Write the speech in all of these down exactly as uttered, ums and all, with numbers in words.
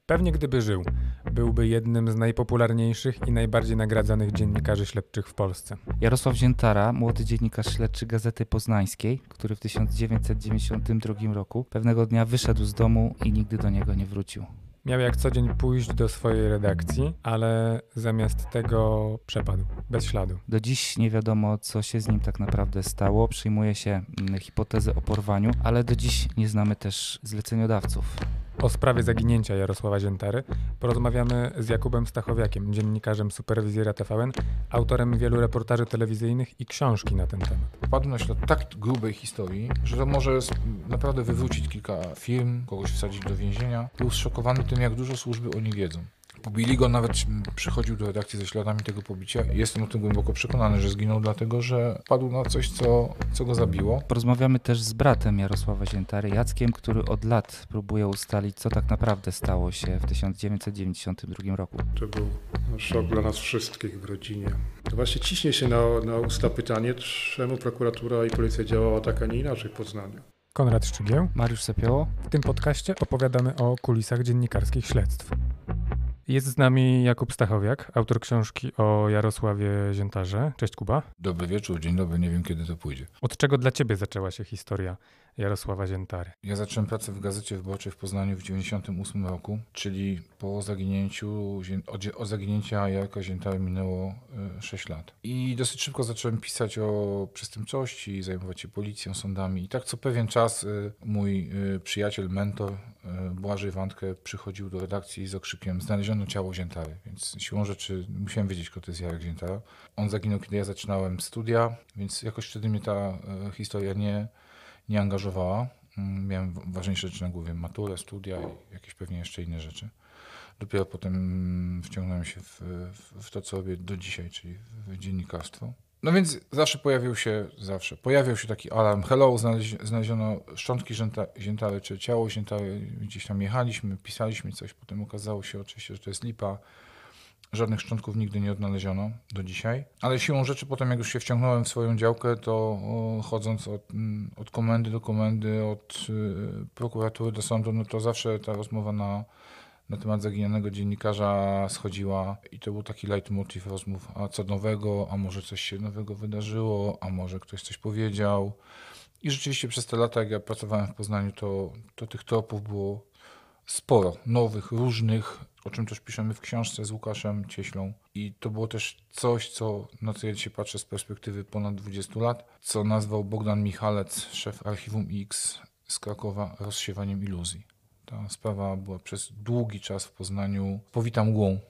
Pewnie gdyby żył, byłby jednym z najpopularniejszych i najbardziej nagradzanych dziennikarzy śledczych w Polsce. Jarosław Ziętara, młody dziennikarz śledczy Gazety Poznańskiej, który w tysiąc dziewięćset dziewięćdziesiątym drugim roku pewnego dnia wyszedł z domu i nigdy do niego nie wrócił. Miał jak co dzień pójść do swojej redakcji, ale zamiast tego przepadł, bez śladu. Do dziś nie wiadomo, co się z nim tak naprawdę stało. Przyjmuje się mm, hipotezę o porwaniu, ale do dziś nie znamy też zleceniodawców. O sprawie zaginięcia Jarosława Ziętary porozmawiamy z Jakubem Stachowiakiem, dziennikarzem Superwizjera T V N, autorem wielu reportaży telewizyjnych i książki na ten temat. Wpadł na ślad tak grubej historii, że to może naprawdę wywrócić kilka firm, kogoś wsadzić do więzienia. Był zszokowany tym, jak dużo służby o nim wiedzą. Pobili go, nawet przychodził do redakcji ze śladami tego pobicia. Jestem o tym głęboko przekonany, że zginął dlatego, że padł na coś, co, co go zabiło. Porozmawiamy też z bratem Jarosława Ziętary, Jackiem, który od lat próbuje ustalić, co tak naprawdę stało się w tysiąc dziewięćset dziewięćdziesiątym drugim roku. To był szok dla nas wszystkich w rodzinie. To właśnie ciśnie się na, na usta pytanie, czemu prokuratura i policja działała tak, a nie inaczej w Poznaniu. Konrad Szczygieł. Mariusz Sepioło. W tym podcaście opowiadamy o kulisach dziennikarskich śledztw. Jest z nami Jakub Stachowiak, autor książki o Jarosławie Ziętarze. Cześć Kuba. Dobry wieczór, dzień dobry, nie wiem kiedy to pójdzie. Od czego dla ciebie zaczęła się historia Jarosława Ziętary? Ja zacząłem pracę w Gazecie Wyborczej w Poznaniu w dziewięćdziesiątym ósmym roku, czyli po zaginięciu, od, od zaginięcia Jarka Ziętary minęło sześć lat. I dosyć szybko zacząłem pisać o przestępczości, zajmować się policją, sądami. I tak co pewien czas mój przyjaciel, mentor Błażej Wandkę przychodził do redakcji z okrzykiem: znaleziono ciało Ziętary. Więc siłą rzeczy musiałem wiedzieć, kto to jest Jarek Ziętara. On zaginął, kiedy ja zaczynałem studia, więc jakoś wtedy mnie ta historia nie nie angażowała. Miałem ważniejsze rzeczy na głowie, maturę, studia i jakieś pewnie jeszcze inne rzeczy. Dopiero potem wciągnąłem się w, w, w to, co robię do dzisiaj, czyli w dziennikarstwo. No więc zawsze pojawił się, zawsze pojawiał się taki alarm: hello, znaleziono szczątki Ziętary, czy ciało Ziętary. Gdzieś tam jechaliśmy, pisaliśmy coś, potem okazało się oczywiście, że to jest lipa. Żadnych szczątków nigdy nie odnaleziono do dzisiaj, ale siłą rzeczy potem, jak już się wciągnąłem w swoją działkę, to o, chodząc od, od komendy do komendy, od y, prokuratury do sądu, no to zawsze ta rozmowa na, na temat zaginionego dziennikarza schodziła i to był taki leitmotiv rozmów: a co nowego, a może coś się nowego wydarzyło, a może ktoś coś powiedział. I rzeczywiście przez te lata, jak ja pracowałem w Poznaniu, to, to tych tropów było sporo, nowych, różnych, o czym też piszemy w książce z Łukaszem Cieślą. I to było też coś, co, na co ja dzisiaj patrzę z perspektywy ponad dwudziestu lat, co nazwał Bogdan Michalec, szef Archiwum X z Krakowa, rozsiewaniem iluzji. Ta sprawa była przez długi czas w Poznaniu powita mgłą.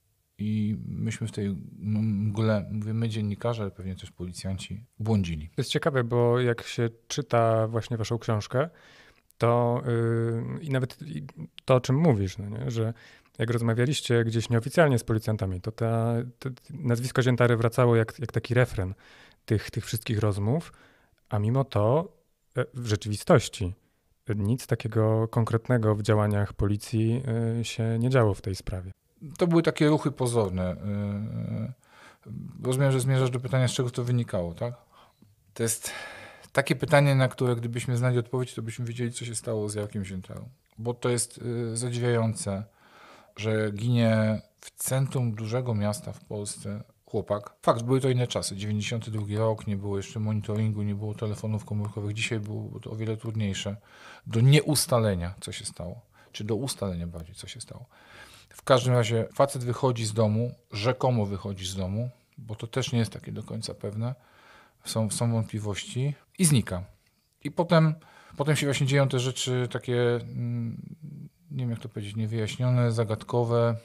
I myśmy w tej mgle, mówię my dziennikarze, ale pewnie też policjanci, błądzili. To jest ciekawe, bo jak się czyta właśnie waszą książkę, to yy, i nawet to, o czym mówisz, no nie? Że jak rozmawialiście gdzieś nieoficjalnie z policjantami, to ta, to nazwisko Ziętary wracało jak, jak taki refren tych, tych wszystkich rozmów, a mimo to w rzeczywistości nic takiego konkretnego w działaniach policji się nie działo w tej sprawie. To były takie ruchy pozorne. Rozumiem, że zmierzasz do pytania, z czego to wynikało, tak? To jest takie pytanie, na które gdybyśmy znali odpowiedź, to byśmy wiedzieli, co się stało z Jarkiem Ziętarą. Bo to jest zadziwiające, że ginie w centrum dużego miasta w Polsce chłopak. Fakt, były to inne czasy. dziewięćdziesiąty drugi rok, nie było jeszcze monitoringu, nie było telefonów komórkowych. Dzisiaj było to o wiele trudniejsze do nieustalenia, co się stało. Czy do ustalenia bardziej, co się stało. W każdym razie facet wychodzi z domu, rzekomo wychodzi z domu, bo to też nie jest takie do końca pewne. Są, są wątpliwości i znika. I potem, potem się właśnie dzieją te rzeczy takie, nie wiem jak to powiedzieć, niewyjaśnione, zagadkowe.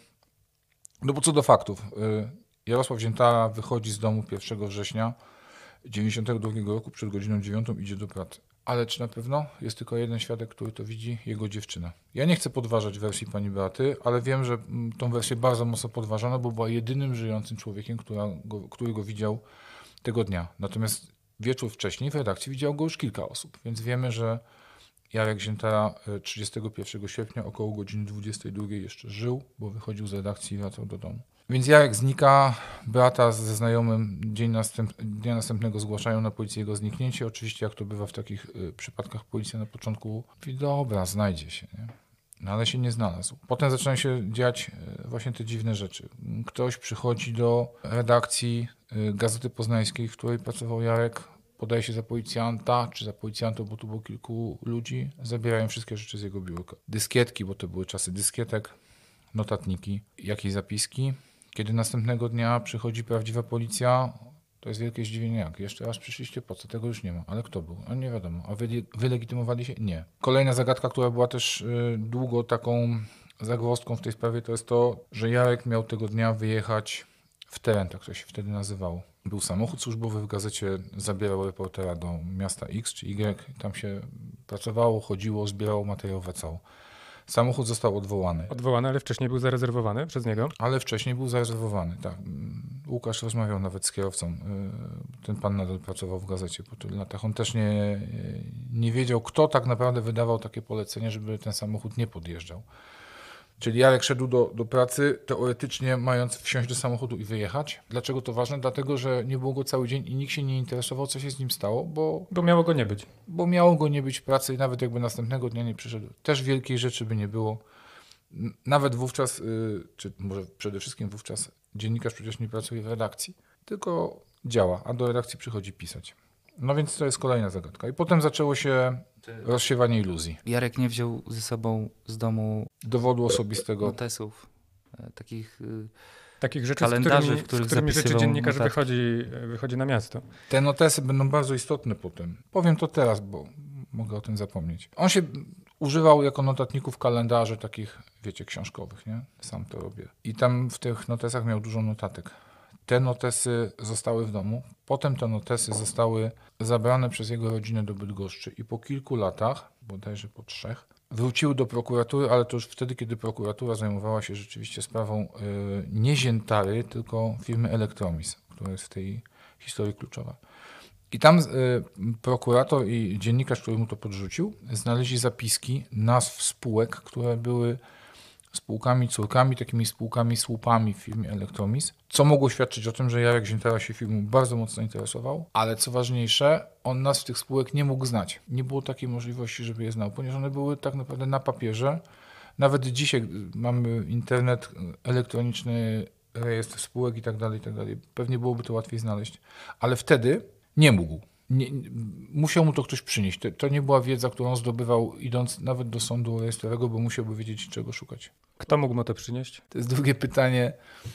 No bo co do faktów, Jarosław Ziętara wychodzi z domu pierwszego września dziewięćdziesiątego drugiego roku przed godziną dziewiątą, idzie do pracy. Ale czy na pewno? Jest tylko jeden świadek, który to widzi, jego dziewczyna. Ja nie chcę podważać wersji pani Beaty, ale wiem, że tą wersję bardzo mocno podważano, bo była jedynym żyjącym człowiekiem, która go, który go widział tego dnia. Natomiast wieczór wcześniej w redakcji widziało go już kilka osób, więc wiemy, że Jarek Ziętara trzydziestego pierwszego sierpnia około godziny dwudziestej drugiej jeszcze żył, bo wychodził z redakcji i wracał do domu. Więc Jarek znika, Beata ze znajomym dzień następ, dnia następnego zgłaszają na policję jego zniknięcie. Oczywiście jak to bywa w takich y, przypadkach, policja na początku mówi: dobra, znajdzie się. Nie? no ale się nie znalazł. Potem zaczynają się dziać właśnie te dziwne rzeczy. Ktoś przychodzi do redakcji Gazety Poznańskiej, w której pracował Jarek, podaje się za policjanta, czy za policjantów, bo tu było kilku ludzi, zabierają wszystkie rzeczy z jego biurka. Dyskietki, bo to były czasy dyskietek, notatniki, jakieś zapiski. Kiedy następnego dnia przychodzi prawdziwa policja, to jest wielkie zdziwienie, jak? Jeszcze raz przyszliście, po co? Tego już nie ma. Ale kto był? A nie wiadomo. A wy, wylegitymowali się? Nie. Kolejna zagadka, która była też y, długo taką zagwozdką w tej sprawie, to jest to, że Jarek miał tego dnia wyjechać w teren, tak to się wtedy nazywało. Był samochód służbowy w gazecie, zabierał reportera do miasta X czy Y, tam się pracowało, chodziło, zbierało materiał, wracało. Samochód został odwołany. Odwołany, ale wcześniej był zarezerwowany przez niego? Ale wcześniej był zarezerwowany, tak. Łukasz rozmawiał nawet z kierowcą. Ten pan nadal pracował w gazecie po tylu latach. On też nie, nie wiedział, kto tak naprawdę wydawał takie polecenie, żeby ten samochód nie podjeżdżał. Czyli Jarek szedł do, do pracy, teoretycznie mając wsiąść do samochodu i wyjechać. Dlaczego to ważne? Dlatego, że nie było go cały dzień i nikt się nie interesował, co się z nim stało, bo... Bo miało go nie być. Bo miało go nie być w pracy i nawet jakby następnego dnia nie przyszedł. Też wielkiej rzeczy by nie było. Nawet wówczas, czy może przede wszystkim wówczas, dziennikarz przecież nie pracuje w redakcji, tylko działa, a do redakcji przychodzi pisać. No więc to jest kolejna zagadka. I potem zaczęło się rozsiewanie iluzji. Jarek nie wziął ze sobą z domu dowodu osobistego. Notesów, takich Takich rzeczy, kalendarzy, z którymi, w których z którymi rzeczy zapisywał dziennikarz notatki. wychodzi, wychodzi na miasto. Te notesy będą bardzo istotne potem. Powiem to teraz, bo mogę o tym zapomnieć. On się używał jako notatników kalendarzy takich, wiecie, książkowych, nie? Sam to robię. I tam w tych notesach miał dużo notatek. Te notesy zostały w domu. Potem te notesy zostały zabrane przez jego rodzinę do Bydgoszczy i po kilku latach, bodajże po trzech, wróciły do prokuratury, ale to już wtedy, kiedy prokuratura zajmowała się rzeczywiście sprawą y, nie Ziętary, tylko firmy Elektromis, która jest w tej historii kluczowa. I tam y, prokurator i dziennikarz, który mu to podrzucił, znaleźli zapiski nazw spółek, które były spółkami, córkami, takimi spółkami, słupami w firmie Elektromis, co mogło świadczyć o tym, że Jarek Ziętara się firmą bardzo mocno interesował, ale co ważniejsze, on nazw tych spółek nie mógł znać. Nie było takiej możliwości, żeby je znał, ponieważ one były tak naprawdę na papierze. Nawet dzisiaj mamy internet, elektroniczny rejestr spółek i tak dalej, i tak dalej. Pewnie byłoby to łatwiej znaleźć, ale wtedy nie mógł. Nie, musiał mu to ktoś przynieść. To, to nie była wiedza, którą zdobywał idąc nawet do sądu rejestrowego, bo musiałby wiedzieć, czego szukać. Kto mógł mu to przynieść? To jest drugie pytanie,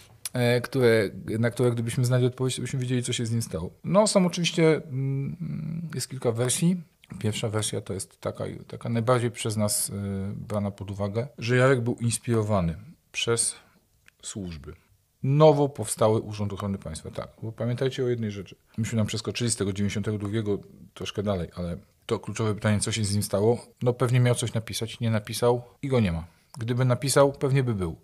e, które, na które gdybyśmy znali odpowiedź, to byśmy wiedzieli, co się z nim stało. No są oczywiście, mm, jest kilka wersji. Pierwsza wersja to jest taka, taka najbardziej przez nas y, brana pod uwagę, że Jarek był inspirowany przez służby. Nowo powstały Urząd Ochrony Państwa. Tak, bo pamiętajcie o jednej rzeczy. Myśmy nam przeskoczyli z tego dziewięćdziesiątego drugiego troszkę dalej, ale to kluczowe pytanie, co się z nim stało? No pewnie miał coś napisać, nie napisał i go nie ma. Gdyby napisał, pewnie by był.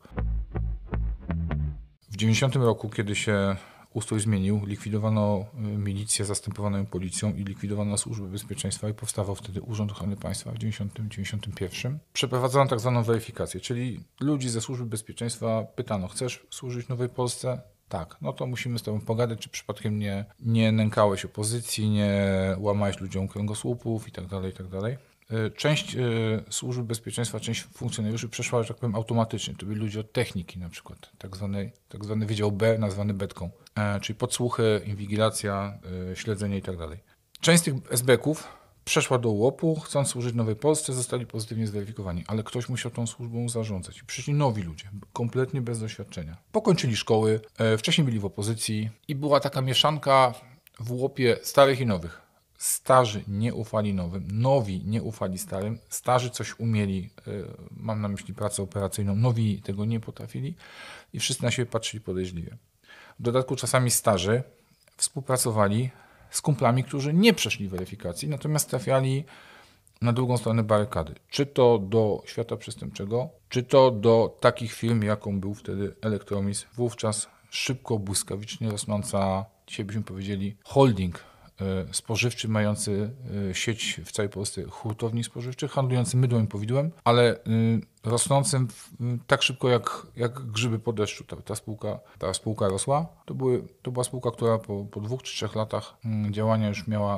W dziewięćdziesiątym roku, kiedy się ustrój zmienił, likwidowano milicję zastępowaną policją i likwidowano służby bezpieczeństwa i powstawał wtedy Urząd Ochrony Państwa w dziewięćdziesiątym do dziewięćdziesiątego pierwszego. Przeprowadzono tak zwaną weryfikację, czyli ludzi ze służby bezpieczeństwa pytano, chcesz służyć Nowej Polsce? Tak, no to musimy z tobą pogadać, czy przypadkiem nie, nie nękałeś opozycji, nie łamałeś ludziom kręgosłupów i tak dalej, i tak dalej. Część służby bezpieczeństwa, część funkcjonariuszy przeszła, że tak powiem, automatycznie. To byli ludzie od techniki na przykład, tak zwany, tak zwany Wydział B, nazwany betką, czyli podsłuchy, inwigilacja, śledzenie i tak dalej. Część z tych es be ków przeszła do U O P u, chcąc służyć Nowej Polsce, zostali pozytywnie zweryfikowani, ale ktoś musiał tą służbą zarządzać. I przyszli nowi ludzie, kompletnie bez doświadczenia. Pokończyli szkoły, wcześniej byli w opozycji i była taka mieszanka w U O P ie starych i nowych. Starzy nie ufali nowym, nowi nie ufali starym, starzy coś umieli, mam na myśli pracę operacyjną, nowi tego nie potrafili i wszyscy na siebie patrzyli podejrzliwie. W dodatku czasami starzy współpracowali z kumplami, którzy nie przeszli weryfikacji, natomiast trafiali na drugą stronę barykady. Czy to do świata przestępczego, czy to do takich firm, jaką był wtedy Elektromis, wówczas szybko, błyskawicznie rosnąca, dzisiaj byśmy powiedzieli, holding spożywczy, mający sieć w całej Polsce hurtowni spożywczych, handlujący mydłem i powidłem, ale rosnącym tak szybko jak, jak grzyby po deszczu. Ta, ta, spółka, ta spółka rosła. To, były, to była spółka, która po, po dwóch czy trzech latach działania już miała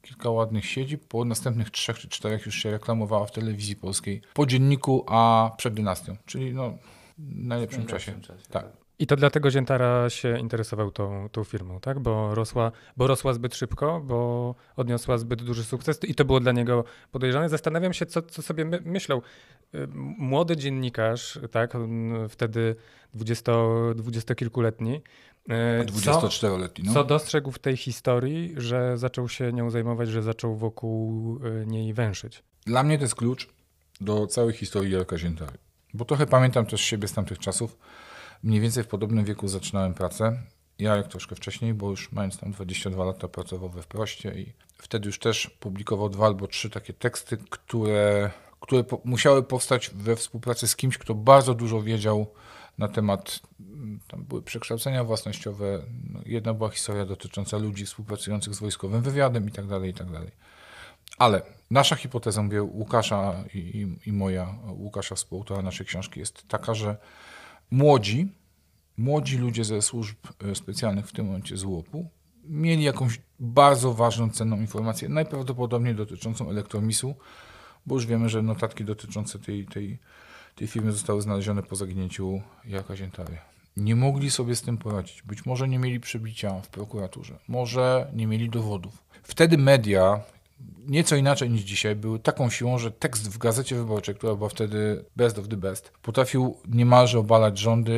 kilka ładnych siedzib, po następnych trzech czy czterech już się reklamowała w telewizji polskiej, po Dzienniku, a przed Dynastią, czyli no, w najlepszym czasie. czasie. Tak. I to dlatego Ziętara się interesował tą, tą firmą, tak? Bo rosła, bo rosła zbyt szybko, bo odniosła zbyt duży sukces i to było dla niego podejrzane. Zastanawiam się, co, co sobie my, myślał. Młody dziennikarz, tak? Wtedy dwudziesto, dwudziestokilkuletni. dwudziestoczteroletni. No. Co dostrzegł w tej historii, że zaczął się nią zajmować, że zaczął wokół niej węszyć? Dla mnie to jest klucz do całej historii Jarka Ziętary. Bo trochę pamiętam też siebie z tamtych czasów. Mniej więcej w podobnym wieku zaczynałem pracę. Jarek troszkę wcześniej, bo już mając tam dwadzieścia dwa lata pracował we Wproście i wtedy już też publikował dwa albo trzy takie teksty, które, które po, musiały powstać we współpracy z kimś, kto bardzo dużo wiedział na temat, tam były przekształcenia własnościowe, no, jedna była historia dotycząca ludzi współpracujących z wojskowym wywiadem i tak dalej, i tak dalej. Ale nasza hipoteza, mówię Łukasza i, i, i moja, Łukasza współautora naszej książki jest taka, że Młodzi, młodzi ludzie ze służb specjalnych, w tym momencie z łupu, mieli jakąś bardzo ważną, cenną informację, najprawdopodobniej dotyczącą Elektromisu, bo już wiemy, że notatki dotyczące tej, tej, tej firmy zostały znalezione po zaginięciu Jarka Ziętary. Nie mogli sobie z tym poradzić. Być może nie mieli przebicia w prokuraturze, może nie mieli dowodów. Wtedy media, nieco inaczej niż dzisiaj, były taką siłą, że tekst w Gazecie Wyborczej, która była wtedy best of the best, potrafił niemalże obalać rządy,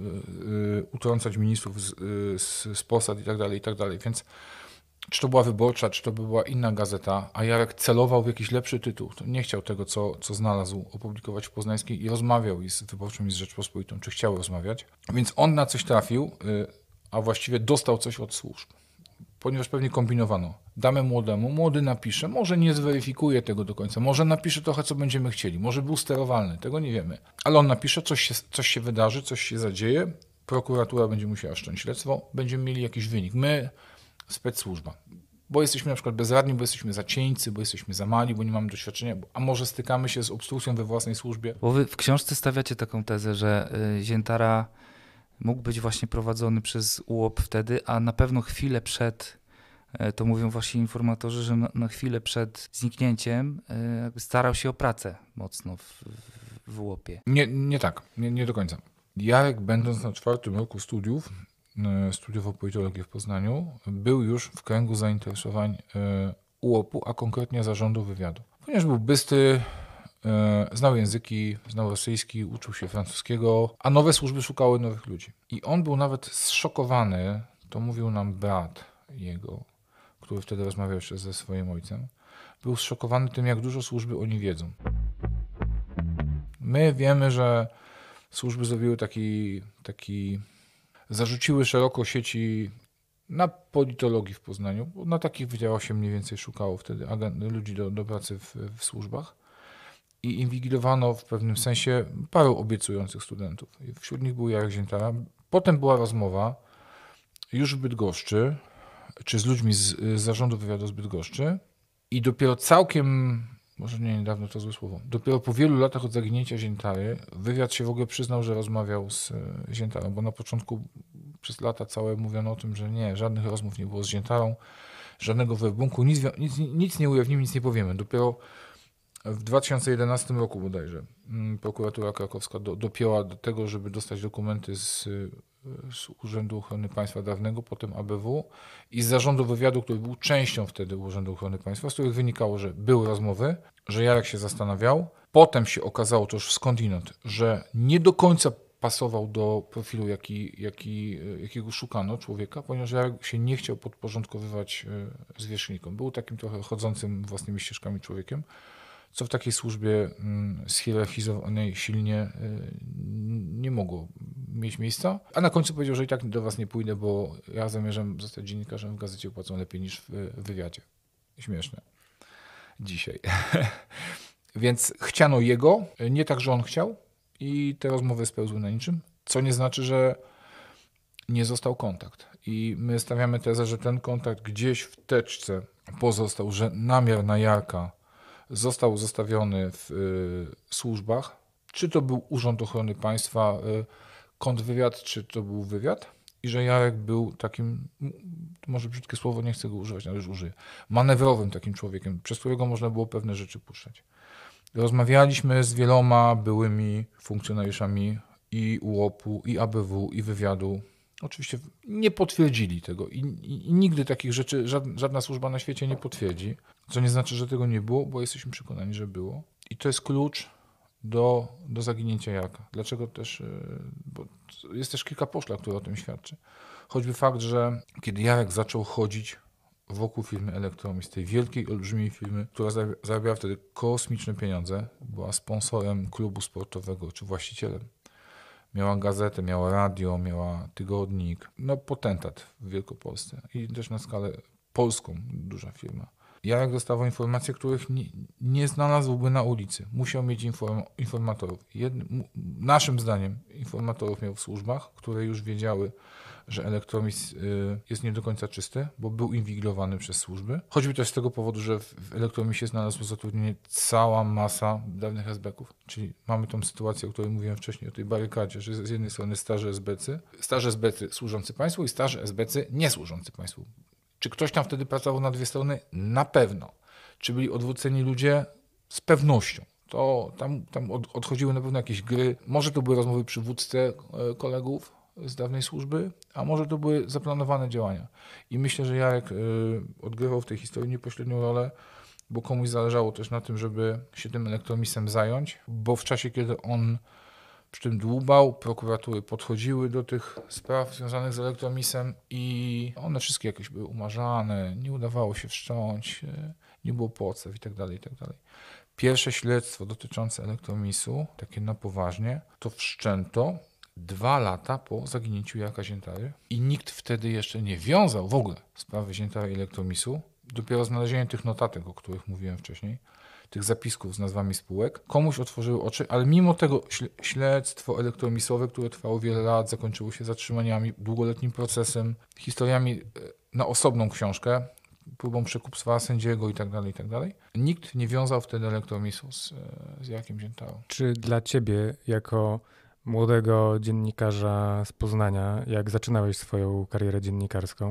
yy, utrącać ministrów z, yy, z, z posad i tak dalej, i tak dalej. Więc czy to była Wyborcza, czy to była inna gazeta, a Jarek celował w jakiś lepszy tytuł. To nie chciał tego, co, co znalazł, opublikować w Poznańskiej i rozmawiał i z Wyborczą, i z Rzeczpospolitą, czy chciał rozmawiać. Więc on na coś trafił, yy, a właściwie dostał coś od służb. Ponieważ pewnie kombinowano. Damy młodemu, młody napisze, może nie zweryfikuje tego do końca, może napisze trochę, co będziemy chcieli, może był sterowalny, tego nie wiemy. Ale on napisze, coś się, coś się wydarzy, coś się zadzieje, prokuratura będzie musiała wszcząć śledztwo, będziemy mieli jakiś wynik. My, spec-służba, bo jesteśmy na przykład bezradni, bo jesteśmy za cieńcy, bo jesteśmy za mali, bo nie mamy doświadczenia, a może stykamy się z obstrukcją we własnej służbie. Bo wy w książce stawiacie taką tezę, że y, Ziętara mógł być właśnie prowadzony przez U O P wtedy, a na pewno chwilę przed, to mówią właśnie informatorzy, że na, na chwilę przed zniknięciem jakby starał się o pracę mocno w, w U O P-ie. Nie, nie tak, nie, nie do końca. Jarek, będąc na czwartym roku studiów, studiował politologię w Poznaniu, był już w kręgu zainteresowań U O P-u, a konkretnie zarządu wywiadu. Ponieważ był bystry, znał języki, znał rosyjski, uczył się francuskiego, a nowe służby szukały nowych ludzi. I on był nawet zszokowany, to mówił nam brat jego, który wtedy rozmawiał jeszcze ze swoim ojcem, był zszokowany tym, jak dużo służby oni wiedzą. My wiemy, że służby zrobiły taki, taki zarzuciły szeroko sieci na politologii w Poznaniu, bo na takich wydziałach się mniej więcej szukało wtedy agent, ludzi do, do pracy w, w służbach. I inwigilowano w pewnym sensie paru obiecujących studentów. Wśród nich był Jarek Ziętara. Potem była rozmowa już w Bydgoszczy, czy z ludźmi z, z zarządu wywiadu z Bydgoszczy i dopiero całkiem, może nie niedawno to złe słowo, dopiero po wielu latach od zaginięcia Ziętary wywiad się w ogóle przyznał, że rozmawiał z Ziętarą, bo na początku przez lata całe mówiono o tym, że nie, żadnych rozmów nie było z Ziętarą, żadnego werbunku, nic, nic, nic nie ujawnimy, nic nie powiemy. Dopiero w dwa tysiące jedenastym roku bodajże prokuratura krakowska do, dopięła do tego, żeby dostać dokumenty z, z Urzędu Ochrony Państwa dawnego, potem A B W i z zarządu wywiadu, który był częścią wtedy Urzędu Ochrony Państwa, z których wynikało, że były rozmowy, że Jarek się zastanawiał. Potem się okazało to już skądinąd, że nie do końca pasował do profilu, jaki, jaki, jakiego szukano człowieka, ponieważ Jarek się nie chciał podporządkowywać zwierzchnikom. Był takim trochę chodzącym własnymi ścieżkami człowiekiem, co w takiej służbie schierarchizowanej silnie nie mogło mieć miejsca. A na końcu powiedział, że i tak do was nie pójdę, bo ja zamierzam zostać dziennikarzem w gazecie, płacą lepiej niż w wywiadzie. Śmieszne. Dzisiaj. Więc chciano jego, nie tak, że on chciał i te rozmowy spełzły na niczym, co nie znaczy, że nie został kontakt. I my stawiamy tezę, że ten kontakt gdzieś w teczce pozostał, że namiar na Jarka został zostawiony w y, służbach, czy to był Urząd Ochrony Państwa, y, kontrwywiad, czy to był wywiad i że Jarek był takim, może brzydkie słowo, nie chcę go używać, ale już użyję, manewrowym takim człowiekiem, przez którego można było pewne rzeczy puszczać. Rozmawialiśmy z wieloma byłymi funkcjonariuszami i U O P-u, i A B W, i wywiadu. Oczywiście nie potwierdzili tego i, i, i nigdy takich rzeczy żadna, żadna służba na świecie nie potwierdzi, co nie znaczy, że tego nie było, bo jesteśmy przekonani, że było. I to jest klucz do, do zaginięcia Jarka. Dlaczego też, bo jest też kilka poszlak, które o tym świadczy. Choćby fakt, że kiedy Jarek zaczął chodzić wokół firmy Elektromis, tej wielkiej, olbrzymiej firmy, która zarabiała wtedy kosmiczne pieniądze, była sponsorem klubu sportowego, czy właścicielem. Miała gazetę, miała radio, miała tygodnik. No potentat w Wielkopolsce i też na skalę polską duża firma. Jarek dostawał informacje, których nie, nie znalazłby na ulicy. Musiał mieć inform, informatorów. Jednym, naszym zdaniem informatorów miał w służbach, które już wiedziały, że Elektromis y, jest nie do końca czysty, bo był inwigilowany przez służby. Choćby też z tego powodu, że w, w Elektromisie znalazło zatrudnienie cała masa dawnych esbeków. Czyli mamy tą sytuację, o której mówiłem wcześniej, o tej barykadzie, że z jednej strony starzy esbecy, starzy esbecy służący państwu i starzy esbecy nie służący państwu. Czy ktoś tam wtedy pracował na dwie strony? Na pewno. Czy byli odwróceni ludzie? Z pewnością. To tam, tam od, odchodziły na pewno jakieś gry. Może to były rozmowy przy wódce kolegów z dawnej służby, a może to były zaplanowane działania. I myślę, że Jarek y, odgrywał w tej historii niepośrednią rolę, bo komuś zależało też na tym, żeby się tym Elektromisem zająć, bo w czasie, kiedy on przy tym dłubał, prokuratury podchodziły do tych spraw związanych z Elektromisem i one wszystkie jakieś były umarzane, nie udawało się wszcząć, nie było podstaw i tak dalej, i tak dalej. Pierwsze śledztwo dotyczące Elektromisu, takie na poważnie, to wszczęto dwa lata po zaginięciu Jarka Ziętary i nikt wtedy jeszcze nie wiązał w ogóle sprawy Ziętary i Elektromisu. Dopiero znalezienie tych notatek, o których mówiłem wcześniej, tych zapisków z nazwami spółek, komuś otworzyły oczy, ale mimo tego śledztwo elektromisowe, które trwało wiele lat, zakończyło się zatrzymaniami, długoletnim procesem, historiami na osobną książkę, próbą przekupstwa sędziego i tak dalej, i tak dalej. Nikt nie wiązał wtedy Elektromisu z, z Jarkiem Ziętarą. Czy dla ciebie, jako młodego dziennikarza z Poznania, jak zaczynałeś swoją karierę dziennikarską,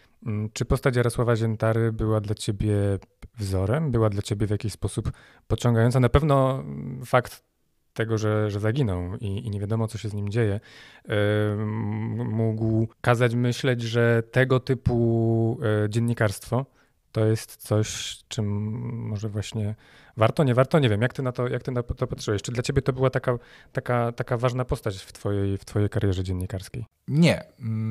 czy postać Jarosława Ziętary była dla ciebie wzorem? Była dla ciebie w jakiś sposób pociągająca? Na pewno fakt tego, że, że zaginął i, i nie wiadomo, co się z nim dzieje, yy, mógł kazać myśleć, że tego typu yy, dziennikarstwo to jest coś, czym może właśnie warto, nie warto, nie wiem. Jak ty na to, jak ty na to patrzyłeś? Czy dla ciebie to była taka, taka, taka ważna postać w twojej, w twojej karierze dziennikarskiej? Nie.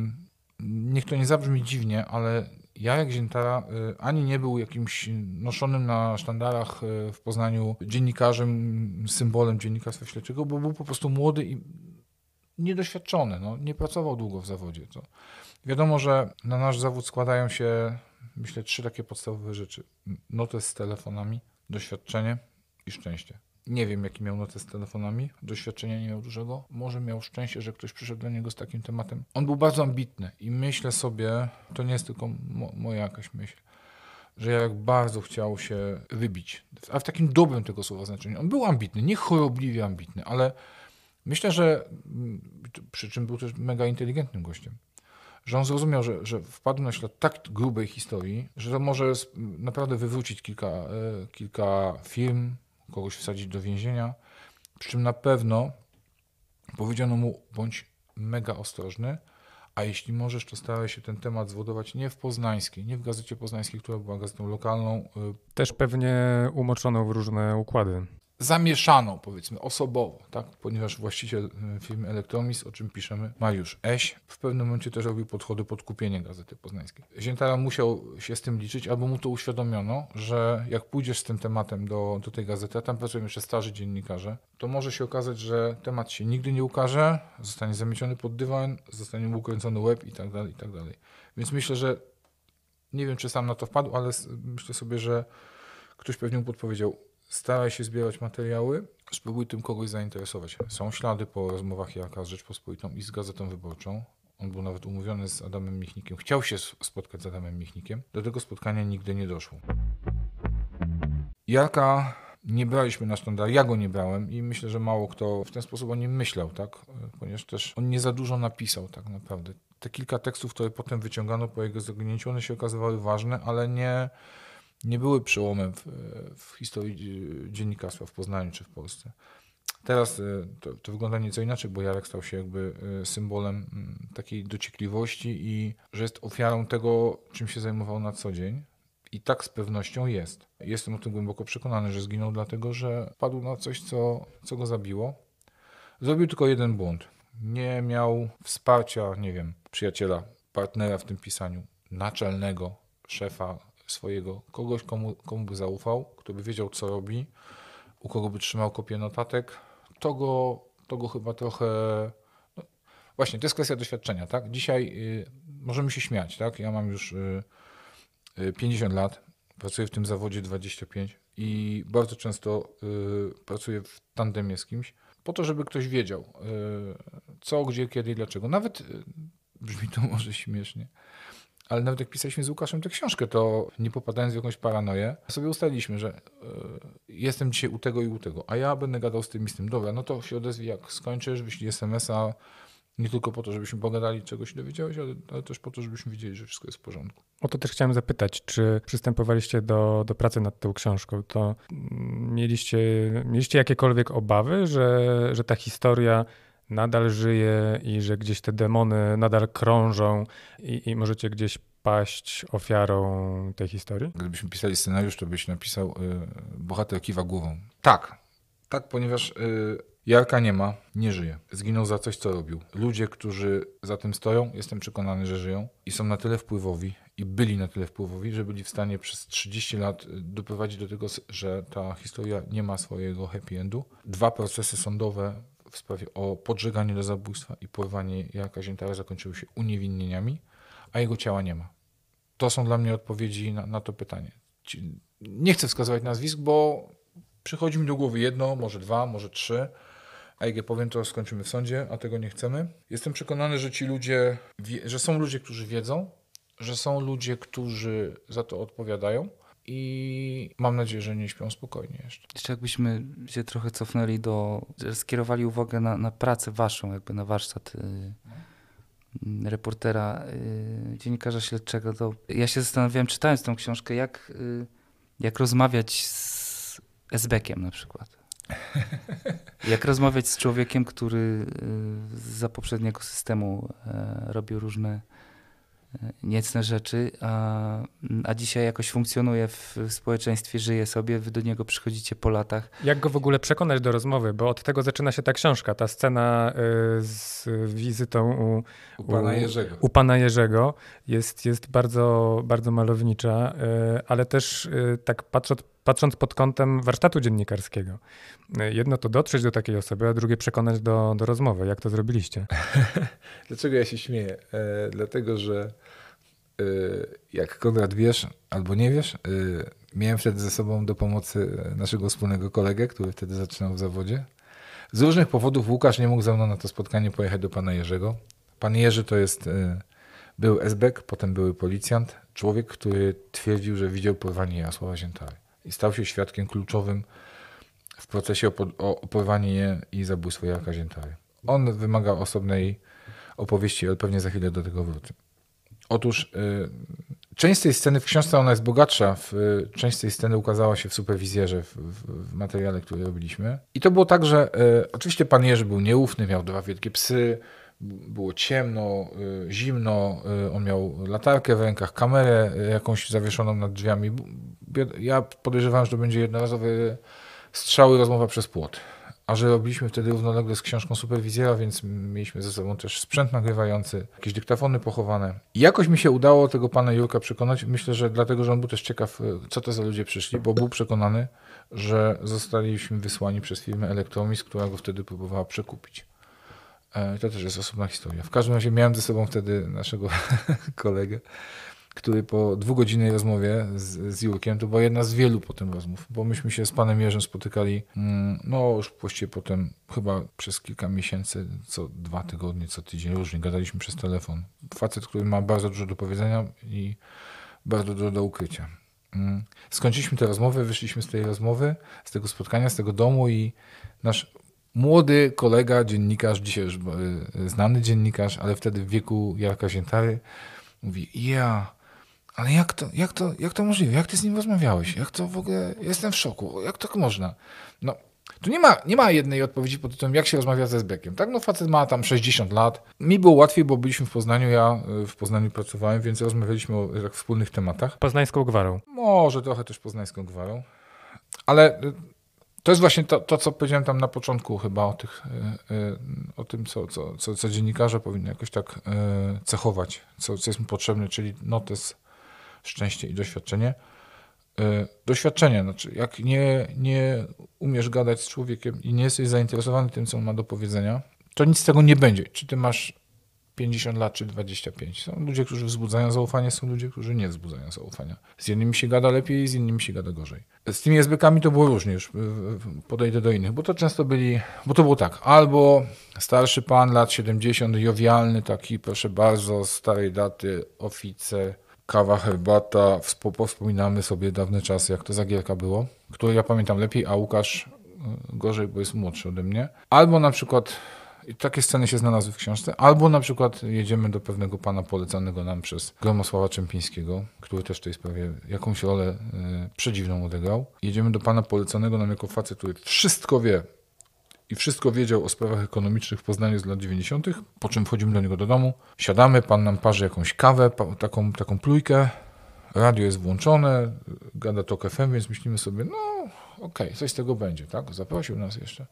Niech to nie zabrzmi dziwnie, ale Jarek Ziętara ani nie był jakimś noszonym na sztandarach w Poznaniu dziennikarzem, symbolem dziennikarstwa śledczego, bo był po prostu młody i niedoświadczony. No, nie pracował długo w zawodzie. To wiadomo, że na nasz zawód składają się, myślę, trzy takie podstawowe rzeczy. Notes z telefonami, doświadczenie i szczęście. Nie wiem, jaki miał notes z telefonami, doświadczenia nie miał dużego. Może miał szczęście, że ktoś przyszedł do niego z takim tematem. On był bardzo ambitny i myślę sobie, to nie jest tylko mo- moja jakaś myśl, że Jarek bardzo chciał się wybić, a w takim dobrym tego słowa znaczeniu. On był ambitny, nie chorobliwie ambitny, ale myślę, że przy czym był też mega inteligentnym gościem, że on zrozumiał, że, że wpadł na ślad tak grubej historii, że to może naprawdę wywrócić kilka, kilka firm, kogoś wsadzić do więzienia, przy czym na pewno powiedziano mu, bądź mega ostrożny, a jeśli możesz, to staraj się ten temat zwodować nie w Poznańskiej, nie w Gazecie Poznańskiej, która była gazetą lokalną. Też pewnie umoczoną w różne układy. Zamieszaną, powiedzmy, osobowo, tak? Ponieważ właściciel firmy Elektromis, o czym piszemy, Mariusz Eś, w pewnym momencie też robił podchody pod kupienie Gazety Poznańskiej. Ziętara musiał się z tym liczyć, albo mu to uświadomiono, że jak pójdziesz z tym tematem do, do tej gazety, a tam pracują jeszcze starzy dziennikarze, to może się okazać, że temat się nigdy nie ukaże, zostanie zamieciony pod dywan, zostanie mu ukręcony łeb i tak dalej, i tak dalej. Więc myślę, że nie wiem, czy sam na to wpadł, ale myślę sobie, że ktoś pewnie mu podpowiedział, staraj się zbierać materiały, spróbuj tym kogoś zainteresować. Są ślady po rozmowach Jarka z Rzeczpospolitą i z Gazetą Wyborczą. On był nawet umówiony z Adamem Michnikiem. Chciał się spotkać z Adamem Michnikiem. Do tego spotkania nigdy nie doszło. Jarka nie braliśmy na sztandar. Ja go nie brałem i myślę, że mało kto w ten sposób o nim myślał, tak? Ponieważ też on nie za dużo napisał tak naprawdę. te kilka tekstów, które potem wyciągano po jego zaginięciu, one się okazywały ważne, ale nie, nie były przełomem w, w historii dziennikarstwa w Poznaniu czy w Polsce. Teraz to, to wygląda nieco inaczej, bo Jarek stał się jakby symbolem takiej dociekliwości i że jest ofiarą tego, czym się zajmował na co dzień. I tak z pewnością jest. Jestem o tym głęboko przekonany, że zginął dlatego, że padł na coś, co, co go zabiło. Zrobił tylko jeden błąd. Nie miał wsparcia, nie wiem, przyjaciela, partnera w tym pisaniu, naczelnego szefa swojego, kogoś, komu, komu by zaufał, kto by wiedział, co robi, u kogo by trzymał kopię notatek. To go, to go chyba trochę... No, właśnie, to jest kwestia doświadczenia, tak? Dzisiaj y, możemy się śmiać, tak? Ja mam już y, y, pięćdziesiąt lat, pracuję w tym zawodzie dwadzieścia pięć i bardzo często y, pracuję w tandemie z kimś, po to, żeby ktoś wiedział, y, co, gdzie, kiedy i dlaczego. Nawet, y, brzmi to może śmiesznie, ale nawet jak pisaliśmy z Łukaszem tę książkę, to nie popadając w jakąś paranoję, sobie ustaliliśmy, że y, jestem dzisiaj u tego i u tego, a ja będę gadał z tym i z tym. Dobra, no to się odezwij, jak skończysz, wyślij es em es a, nie tylko po to, żebyśmy pogadali, czego się dowiedziałeś, ale, ale też po to, żebyśmy wiedzieli, że wszystko jest w porządku. O to też chciałem zapytać, czy przystępowaliście do, do pracy nad tą książką, to mieliście, mieliście jakiekolwiek obawy, że, że ta historia nadal żyje i że gdzieś te demony nadal krążą i, i możecie gdzieś paść ofiarą tej historii? Gdybyśmy pisali scenariusz, to byś napisał y, bohater kiwa głową. Tak, tak, ponieważ y, Jarka nie ma, nie żyje. Zginął za coś, co robił. Ludzie, którzy za tym stoją, jestem przekonany, że żyją i są na tyle wpływowi i byli na tyle wpływowi, że byli w stanie przez trzydzieści lat doprowadzić do tego, że ta historia nie ma swojego happy endu. Dwa procesy sądowe w sprawie o podżeganie do zabójstwa i porwanie Jarka Ziętary zakończyły się uniewinnieniami, a jego ciała nie ma. To są dla mnie odpowiedzi na, na to pytanie. Nie chcę wskazywać nazwisk, bo przychodzi mi do głowy jedno, może dwa, może trzy, a jak ja powiem, to skończymy w sądzie, a tego nie chcemy. Jestem przekonany, że ci ludzie, wie, że są ludzie, którzy wiedzą, że są ludzie, którzy za to odpowiadają i mam nadzieję, że nie śpią spokojnie jeszcze. Jeszcze jakbyśmy się trochę cofnęli do, skierowali uwagę na, na pracę waszą, jakby na warsztat y, reportera, y, dziennikarza śledczego, to ja się zastanawiałem, czytając tą książkę, jak, y, jak rozmawiać z esbekiem na przykład. Jak rozmawiać z człowiekiem, który za poprzedniego systemu robił różne niecne rzeczy, a, a dzisiaj jakoś funkcjonuje w społeczeństwie, żyje sobie, wy do niego przychodzicie po latach. Jak go w ogóle przekonać do rozmowy? Bo od tego zaczyna się ta książka, ta scena y, z wizytą u, u pana Jerzego. U, u pana Jerzego jest, jest bardzo, bardzo malownicza, y, ale też y, tak patrząc, patrząc pod kątem warsztatu dziennikarskiego. Jedno to dotrzeć do takiej osoby, a drugie przekonać do, do rozmowy. Jak to zrobiliście? Dlaczego ja się śmieję? E, dlatego, że e, jak Konrad wiesz albo nie wiesz, e, miałem wtedy ze sobą do pomocy naszego wspólnego kolegę, który wtedy zaczynał w zawodzie. Z różnych powodów Łukasz nie mógł ze mną na to spotkanie pojechać do pana Jerzego. Pan Jerzy to jest e, był esbek, potem były policjant, człowiek, który twierdził, że widział porwanie Jarosława Ziętary i stał się świadkiem kluczowym w procesie o, o, o porwanie i zabójstwo Jarka Ziętary. On wymaga osobnej opowieści, ale pewnie za chwilę do tego wrócę. Otóż y, część z tej sceny w książce, ona jest bogatsza, w, y, część z tej sceny ukazała się w superwizjerze, w, w, w materiale, który robiliśmy. I to było tak, że y, oczywiście pan Jerzy był nieufny, miał dwa wielkie psy, było ciemno, y, zimno, y, on miał latarkę w rękach, kamerę y, jakąś zawieszoną nad drzwiami. Ja podejrzewałem, że to będzie jednorazowy strzały, rozmowa przez płot. A że robiliśmy wtedy równolegle z książką superwizjera, więc mieliśmy ze sobą też sprzęt nagrywający, jakieś dyktafony pochowane. I jakoś mi się udało tego pana Jurka przekonać. Myślę, że dlatego, że on był też ciekaw, co to za ludzie przyszli, bo był przekonany, że zostaliśmy wysłani przez firmę Elektromis, która go wtedy próbowała przekupić. To też jest osobna historia. W każdym razie miałem ze sobą wtedy naszego kolegę, który po dwugodzinnej rozmowie z, z Jurkiem, to była jedna z wielu potem rozmów, bo myśmy się z panem Jerzem spotykali, no już właściwie potem chyba przez kilka miesięcy, co dwa tygodnie, co tydzień, różnie gadaliśmy przez telefon. Facet, który ma bardzo dużo do powiedzenia i bardzo dużo do ukrycia. Skończyliśmy tę rozmowę, wyszliśmy z tej rozmowy, z tego spotkania, z tego domu i nasz młody kolega, dziennikarz, dzisiaj już y, znany dziennikarz, ale wtedy w wieku Jarka Ziętary, mówi, ja, ale jak to, jak to, jak to możliwe? Jak ty z nim rozmawiałeś? Jak to w ogóle, jestem w szoku, jak tak można? No, tu nie ma, nie ma jednej odpowiedzi pod tytułem, jak się rozmawia ze Esbekiem. Tak, no facet ma tam sześćdziesiąt lat. Mi było łatwiej, bo byliśmy w Poznaniu, ja w Poznaniu pracowałem, więc rozmawialiśmy o tak, wspólnych tematach. Poznańską gwarą. Może trochę też poznańską gwarą. Ale to jest właśnie to, to, co powiedziałem tam na początku chyba o, tych, o tym, co, co, co, co dziennikarze powinni jakoś tak cechować, co, co jest mu potrzebne, czyli notes, szczęście i doświadczenie. Doświadczenie, znaczy jak nie, nie umiesz gadać z człowiekiem i nie jesteś zainteresowany tym, co on ma do powiedzenia, to nic z tego nie będzie. Czy ty masz pięćdziesiąt lat, czy dwadzieścia pięć. Są ludzie, którzy wzbudzają zaufanie, są ludzie, którzy nie wzbudzają zaufania. Z jednymi się gada lepiej, z innymi się gada gorzej. Z tymi esbekami to było różnie, już podejdę do innych, bo to często byli, bo to było tak, albo starszy pan, lat siedemdziesiąt, jowialny, taki, proszę bardzo, starej daty, oficer, kawa, herbata, wspominamy sobie dawne czasy, jak to za Gierka było, które ja pamiętam lepiej, a Łukasz gorzej, bo jest młodszy ode mnie. Albo na przykład, i takie sceny się znalazły w książce, albo na przykład jedziemy do pewnego pana polecanego nam przez Gromosława Czempińskiego, który też w tej sprawie jakąś rolę y, przedziwną odegrał. Jedziemy do pana polecanego nam jako facet, który wszystko wie i wszystko wiedział o sprawach ekonomicznych w Poznaniu z lat dziewięćdziesiątych, po czym wchodzimy do niego do domu, siadamy, pan nam parzy jakąś kawę, pa, taką, taką plujkę, radio jest włączone, gada Tok F M, więc myślimy sobie, no okej, okay, coś z tego będzie, tak? Zaprosił nas jeszcze.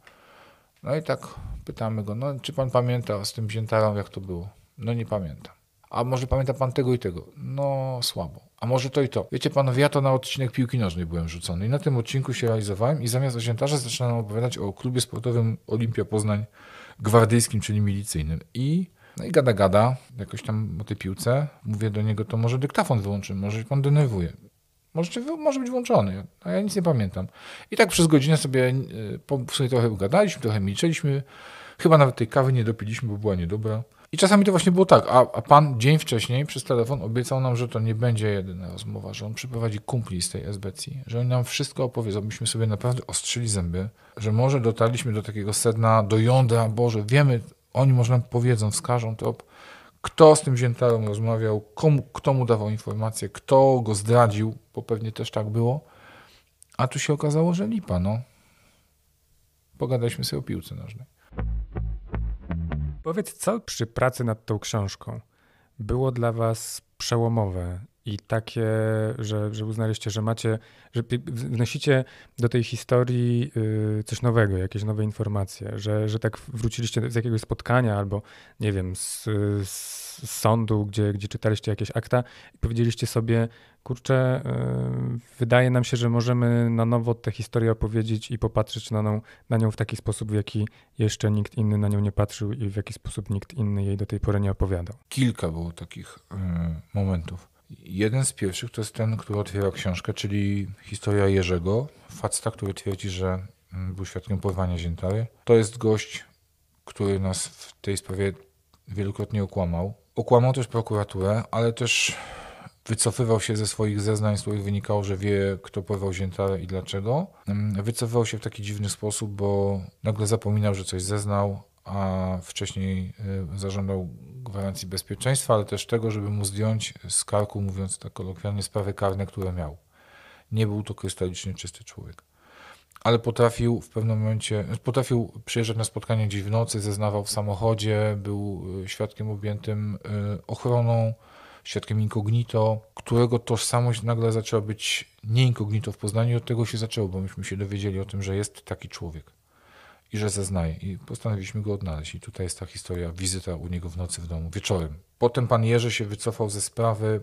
No i tak pytamy go, no czy pan pamięta z tym Ziętarą, jak to było? No nie pamiętam. A może pamięta pan tego i tego? No słabo. A może to i to. Wiecie panowie, ja to na odcinek piłki nożnej byłem rzucony i na tym odcinku się realizowałem i zamiast o Ziętarze zaczynałem opowiadać o klubie sportowym Olimpia Poznań gwardyjskim, czyli milicyjnym. I no i gada gada, jakoś tam o tej piłce. Mówię do niego, to może dyktafon wyłączymy, może się pan denerwuje. Może, może być włączony, a ja nic nie pamiętam. I tak przez godzinę sobie, sobie trochę ugadaliśmy, trochę milczeliśmy. Chyba nawet tej kawy nie dopiliśmy, bo była niedobra. I czasami to właśnie było tak, a, a pan dzień wcześniej przez telefon obiecał nam, że to nie będzie jedyna rozmowa, że on przyprowadzi kumpli z tej esbecji, że oni nam wszystko opowiedzą. Myśmy sobie naprawdę ostrzyli zęby, że może dotarliśmy do takiego sedna, do jądra, Boże, wiemy, oni może nam powiedzą, wskażą trop, kto z tym Ziętarą rozmawiał, komu, kto mu dawał informacje, kto go zdradził, bo pewnie też tak było. A tu się okazało, że lipa, no. Pogadaliśmy sobie o piłce nożnej. Powiedz, co przy pracy nad tą książką było dla was przełomowe i takie, że, że uznaliście, że macie, że wnosicie do tej historii coś nowego, jakieś nowe informacje, że, że tak wróciliście z jakiegoś spotkania albo, nie wiem, z, z sądu, gdzie, gdzie czytaliście jakieś akta i powiedzieliście sobie, kurczę, yy, wydaje nam się, że możemy na nowo tę historię opowiedzieć i popatrzeć na nią, na nią w taki sposób, w jaki jeszcze nikt inny na nią nie patrzył i w jaki sposób nikt inny jej do tej pory nie opowiadał. Kilka było takich yy, momentów. Jeden z pierwszych to jest ten, który otwiera książkę, czyli historia Jerzego, faceta, który twierdzi, że był świadkiem porwania Ziętary. To jest gość, który nas w tej sprawie wielokrotnie okłamał. Okłamał też prokuraturę, ale też wycofywał się ze swoich zeznań, z których wynikało, że wie, kto porwał Ziętarę i dlaczego. Wycofywał się w taki dziwny sposób, bo nagle zapominał, że coś zeznał, a wcześniej zażądał gwarancji bezpieczeństwa, ale też tego, żeby mu zdjąć z karku, mówiąc tak kolokwialnie, sprawy karne, które miał. Nie był to krystalicznie czysty człowiek. Ale potrafił w pewnym momencie, potrafił przyjeżdżać na spotkanie gdzieś w nocy, zeznawał w samochodzie, był świadkiem objętym ochroną, świadkiem incognito, którego tożsamość nagle zaczęła być nie incognito w Poznaniu. Od tego się zaczęło, bo myśmy się dowiedzieli o tym, że jest taki człowiek i że zeznaje. I postanowiliśmy go odnaleźć. I tutaj jest ta historia, wizyta u niego w nocy w domu, wieczorem. Potem pan Jerzy się wycofał ze sprawy,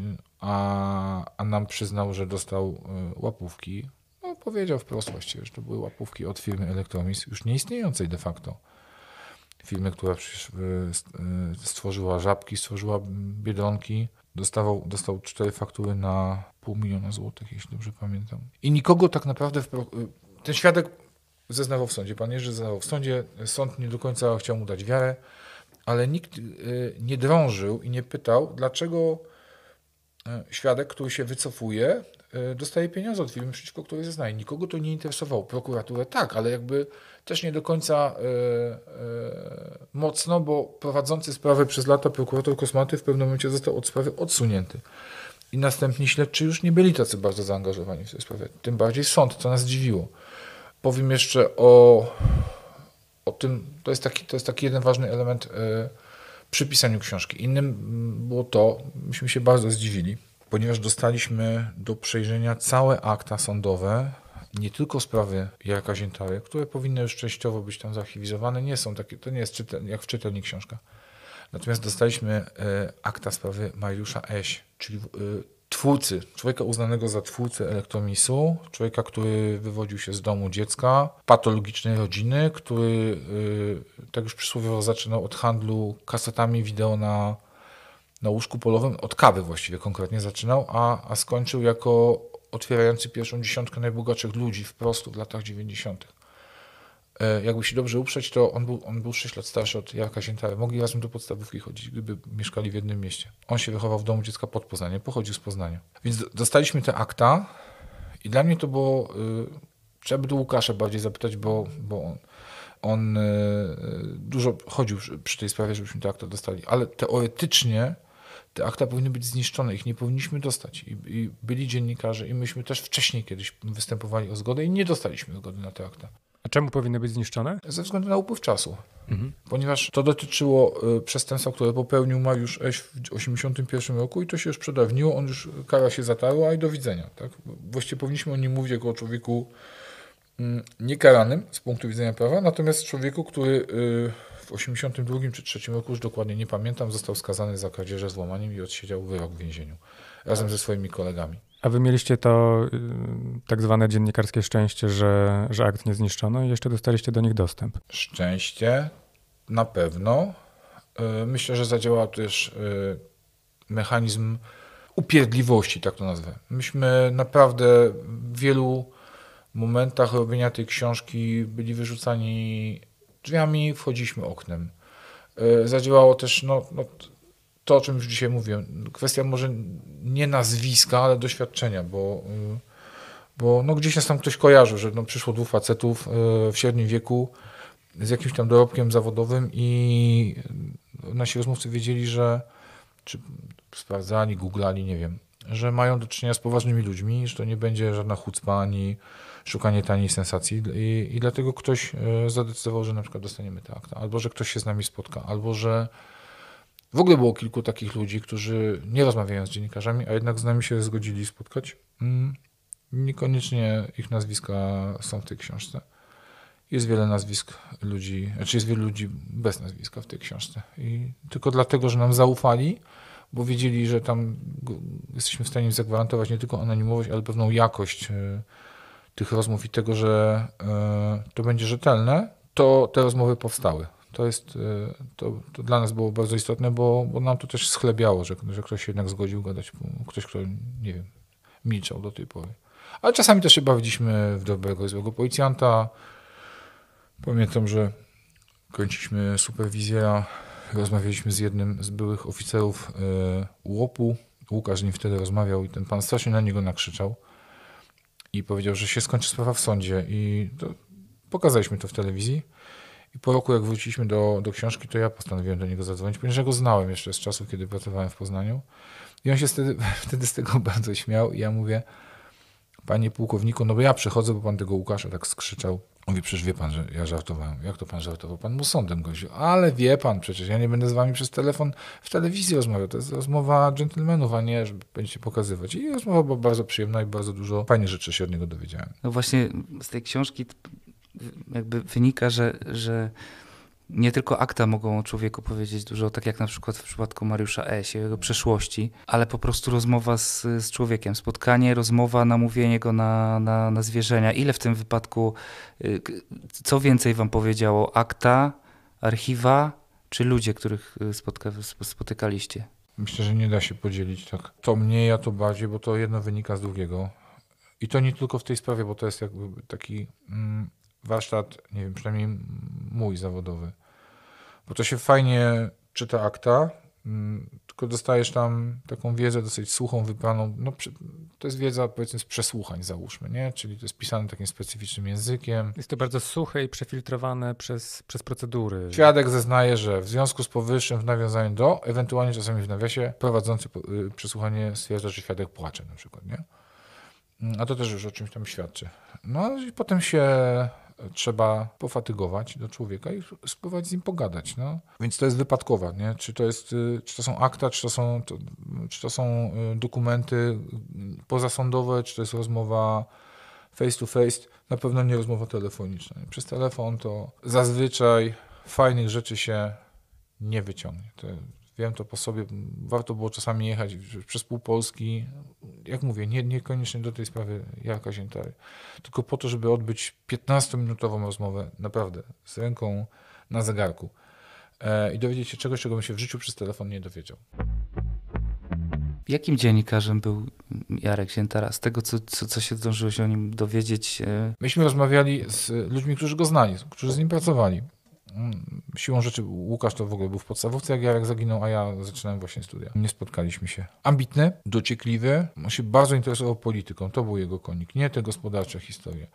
a, a nam przyznał, że dostał łapówki. No, powiedział wprost właściwie, że to były łapówki od firmy Elektromis, już nieistniejącej de facto. Firmy, która stworzyła żabki, stworzyła Biedronki. Dostawał, dostał cztery faktury na pół miliona złotych, jeśli dobrze pamiętam. I nikogo tak naprawdę... W, ten świadek zeznawał w sądzie. Pan Jerzy zeznawał w sądzie. Sąd nie do końca chciał mu dać wiarę, ale nikt nie drążył i nie pytał, dlaczego świadek, który się wycofuje, dostaje pieniądze od firmy, przeciwko której zeznaje. Nikogo to nie interesowało. Prokuraturę tak, ale jakby też nie do końca y, y, mocno, bo prowadzący sprawę przez lata prokurator Kosmaty w pewnym momencie został od sprawy odsunięty. I następni śledczy już nie byli tacy bardzo zaangażowani w tej sprawie. Tym bardziej sąd, co nas zdziwiło. Powiem jeszcze o, o tym, to jest, taki, to jest taki jeden ważny element y, przy pisaniu książki. Innym było to, myśmy się bardzo zdziwili, ponieważ dostaliśmy do przejrzenia całe akta sądowe, nie tylko sprawy Jarka Ziętary, które powinny już częściowo być tam zarchiwizowane, nie są takie, to nie jest czytel, jak w czytelni książka. Natomiast dostaliśmy y, akta sprawy Mariusza Eś, czyli y, twórcy, człowieka uznanego za twórcę elektromisu, człowieka, który wywodził się z domu dziecka, patologicznej rodziny, który, y, tak już przysłowiowo, zaczynał od handlu kasetami wideo na, na łóżku polowym, od kawy właściwie konkretnie zaczynał, a, a skończył jako otwierający pierwszą dziesiątkę najbogatszych ludzi wprost w latach dziewięćdziesiątych. Jakby się dobrze uprzeć, to on był, on był sześć lat starszy od Jarka Ziętary. Mogli razem do podstawówki chodzić, gdyby mieszkali w jednym mieście. On się wychował w domu dziecka pod Poznaniem, pochodził z Poznania. Więc dostaliśmy te akta i dla mnie to było, y, trzeba by tu Łukasza bardziej zapytać, bo, bo on, on y, dużo chodził przy tej sprawie, żebyśmy te akta dostali, ale teoretycznie te akta powinny być zniszczone, ich nie powinniśmy dostać. I, i byli dziennikarze i myśmy też wcześniej kiedyś występowali o zgodę i nie dostaliśmy zgody na te akta. A czemu powinny być zniszczone? Ze względu na upływ czasu. Mhm. Ponieważ to dotyczyło y, przestępstwa, które popełnił Mariusz Eś w tysiąc dziewięćset osiemdziesiątym pierwszym roku i to się już przedawniło, on już, kara się zatarła i do widzenia. Tak? Właściwie powinniśmy o nim mówić jako o człowieku y, niekaranym z punktu widzenia prawa, natomiast człowieku, który y, w osiemdziesiątym drugim czy trzecim roku, już dokładnie nie pamiętam, został skazany za kradzieże z łamaniem i odsiedział wyrok w więzieniu razem ze swoimi kolegami. A wy mieliście to y, tak zwane dziennikarskie szczęście, że, że akt nie zniszczono i jeszcze dostaliście do nich dostęp. Szczęście na pewno. Y, myślę, że zadziałał też y, mechanizm upierdliwości, tak to nazwę. Myśmy naprawdę w wielu momentach robienia tej książki byli wyrzucani drzwiami, wchodziliśmy oknem. Y, zadziałało też no, no, to, o czym już dzisiaj mówiłem, kwestia może nie nazwiska, ale doświadczenia, bo, bo no gdzieś nas tam ktoś kojarzył, że no przyszło dwóch facetów w średnim wieku z jakimś tam dorobkiem zawodowym i nasi rozmówcy wiedzieli, że czy sprawdzali, googlali, nie wiem, że mają do czynienia z poważnymi ludźmi, że to nie będzie żadna chucpa ani szukanie taniej sensacji i, i dlatego ktoś zadecydował, że na przykład dostaniemy te akta, albo że ktoś się z nami spotka, albo że w ogóle było kilku takich ludzi, którzy nie rozmawiają z dziennikarzami, a jednak z nami się zgodzili spotkać. Niekoniecznie ich nazwiska są w tej książce. Jest wiele nazwisk ludzi, znaczy jest wielu ludzi bez nazwiska w tej książce. I tylko dlatego, że nam zaufali, bo wiedzieli, że tam jesteśmy w stanie im zagwarantować nie tylko anonimowość, ale pewną jakość tych rozmów i tego, że to będzie rzetelne, to te rozmowy powstały. To jest, to, to dla nas było bardzo istotne, bo, bo nam to też schlebiało, że, że ktoś się jednak zgodził gadać, ktoś, kto, nie wiem, milczał do tej pory. Ale czasami też się bawiliśmy w dobrego i złego policjanta. Pamiętam, że kończyliśmy superwizjera, rozmawialiśmy z jednym z byłych oficerów U O P-u. Łukasz z nim wtedy rozmawiał i ten pan strasznie na niego nakrzyczał i powiedział, że się skończy sprawa w sądzie i to, pokazaliśmy to w telewizji. I po roku, jak wróciliśmy do, do książki, to ja postanowiłem do niego zadzwonić, ponieważ ja go znałem jeszcze z czasów, kiedy pracowałem w Poznaniu. I on się wtedy, wtedy z tego bardzo śmiał. I ja mówię, panie pułkowniku, no bo ja przychodzę, bo pan tego Łukasza tak skrzyczał. Mówi, przecież wie pan, że ja żartowałem. Jak to pan żartował? Pan mu sądem groził. Ale wie pan, przecież ja nie będę z wami przez telefon w telewizji rozmawiał. To jest rozmowa dżentelmenów, a nie, żeby będziecie pokazywać. I rozmowa była bardzo przyjemna i bardzo dużo fajnych rzeczy się od niego dowiedziałem. No właśnie z tej książki jakby wynika, że, że nie tylko akta mogą o człowieku powiedzieć dużo, tak jak na przykład w przypadku Mariusza Eś, jego przeszłości, ale po prostu rozmowa z, z człowiekiem, spotkanie, rozmowa, namówienie go na, na, na zwierzenia. Ile w tym wypadku, co więcej wam powiedziało? Akta, archiwa, czy ludzie, których spotka, spotykaliście? Myślę, że nie da się podzielić tak. To mniej, a to bardziej, bo to jedno wynika z drugiego. I to nie tylko w tej sprawie, bo to jest jakby taki mm, warsztat, nie wiem, przynajmniej mój zawodowy. Bo to się fajnie czyta akta, tylko dostajesz tam taką wiedzę dosyć suchą, wybraną, no to jest wiedza powiedzmy z przesłuchań załóżmy, nie? Czyli to jest pisane takim specyficznym językiem. Jest to bardzo suche i przefiltrowane przez, przez procedury. Świadek zeznaje, że w związku z powyższym w nawiązaniu do, ewentualnie czasami w nawiasie, prowadzący przesłuchanie stwierdza, że świadek płacze na przykład, nie? A to też już o czymś tam świadczy. No i potem się trzeba pofatygować do człowieka i spróbować z nim pogadać. No. Więc to jest wypadkowa, nie? Czy to jest, czy to są akta, czy to są, to, czy to są dokumenty pozasądowe, czy to jest rozmowa face to face, na pewno nie rozmowa telefoniczna. Przez telefon to zazwyczaj fajnych rzeczy się nie wyciągnie. To, wiem to po sobie, warto było czasami jechać przez pół Polski, jak mówię, nie, niekoniecznie do tej sprawy Jarka Ziętary, tylko po to, żeby odbyć piętnastominutową rozmowę, naprawdę, z ręką na zegarku e, i dowiedzieć się czegoś, czego bym się w życiu przez telefon nie dowiedział. Jakim dziennikarzem był Jarek Ziętara? Z tego, co, co, co się zdążyłeś o nim dowiedzieć? Myśmy rozmawiali z ludźmi, którzy go znali, którzy z nim pracowali. Siłą rzeczy Łukasz to w ogóle był w podstawówce, jak Jarek zaginął, a ja zaczynałem właśnie studia. Nie spotkaliśmy się. Ambitny, dociekliwy, on się bardzo interesował polityką, to był jego konik, nie te gospodarcze historie.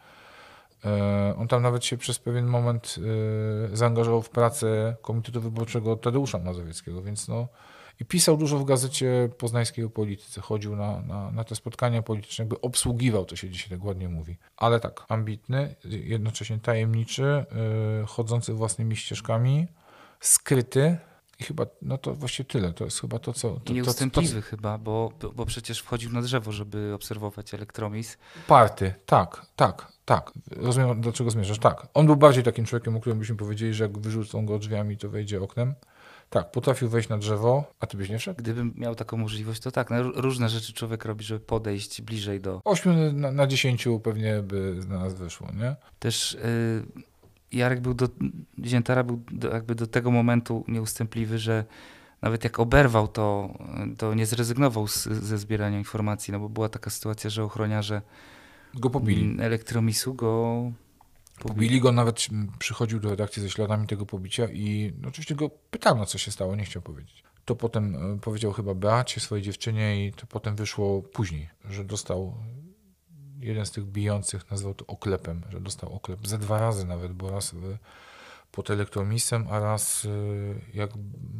On tam nawet się przez pewien moment zaangażował w pracę Komitetu Wyborczego Tadeusza Mazowieckiego, więc no i pisał dużo w gazecie poznańskiej o polityce, chodził na, na, na te spotkania polityczne, jakby obsługiwał, to się dzisiaj tak ładnie mówi. Ale tak, ambitny, jednocześnie tajemniczy, yy, chodzący własnymi ścieżkami, skryty i chyba, no to właściwie tyle, to jest chyba to, co... To, I nieustępliwy to, to, to, chyba, bo, bo przecież wchodził na drzewo, żeby obserwować elektromis. Party, tak, tak, tak. Rozumiem, do czego zmierzasz, tak. On był bardziej takim człowiekiem, o którym byśmy powiedzieli, że jak wyrzucą go drzwiami, to wejdzie oknem. Tak, potrafił wejść na drzewo, a ty byś nie wszedł? Gdybym miał taką możliwość, to tak. No, różne rzeczy człowiek robi, żeby podejść bliżej do... Ośmiu na, na dziesięciu pewnie by na nas wyszło, nie? Też y, Jarek był do... Ziętara był do, jakby do tego momentu nieustępliwy, że nawet jak oberwał, to, to nie zrezygnował z, ze zbierania informacji, no bo była taka sytuacja, że ochroniarze go pobili. Elektromisu go... Pobili go, nawet przychodził do redakcji ze śladami tego pobicia i no, oczywiście go pytano, co się stało, nie chciał powiedzieć. To potem powiedział chyba Beacie, swojej dziewczynie i to potem wyszło później, że dostał jeden z tych bijących, nazwał to oklepem, że dostał oklep ze dwa razy nawet, bo raz pod elektromisem, a raz jak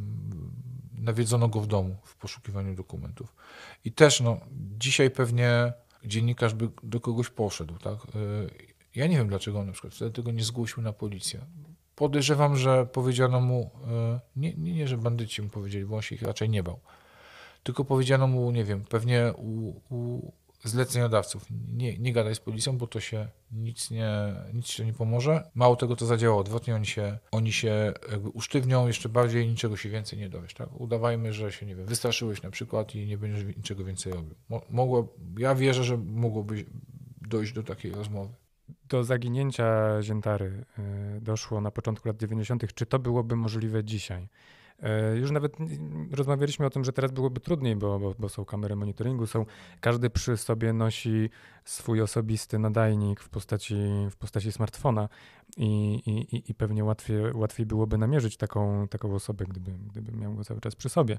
nawiedzono go w domu w poszukiwaniu dokumentów. I też no, dzisiaj pewnie dziennikarz by do kogoś poszedł, tak? Ja nie wiem, dlaczego on na przykład wtedy tego nie zgłosił na policję. Podejrzewam, że powiedziano mu, nie, nie, nie, że bandyci mu powiedzieli, bo on się ich raczej nie bał, tylko powiedziano mu, nie wiem, pewnie u, u zleceniodawców, nie, nie gadaj z policją, bo to się nic nie, nic się nie pomoże. Mało tego, to zadziałało odwrotnie, oni się, oni się jakby usztywnią jeszcze bardziej, niczego się więcej nie dowiesz. Tak? Udawajmy, że się, nie wiem, wystraszyłeś na przykład i nie będziesz niczego więcej robił. Mogło, ja wierzę, że mogłoby dojść do takiej rozmowy. Do zaginięcia Ziętary doszło na początku lat dziewięćdziesiątych. Czy to byłoby możliwe dzisiaj? Już nawet rozmawialiśmy o tym, że teraz byłoby trudniej, bo, bo, bo są kamery monitoringu, są, każdy przy sobie nosi swój osobisty nadajnik w postaci, w postaci smartfona i, i, i pewnie łatwiej, łatwiej byłoby namierzyć taką, taką osobę, gdyby, gdyby miał go cały czas przy sobie.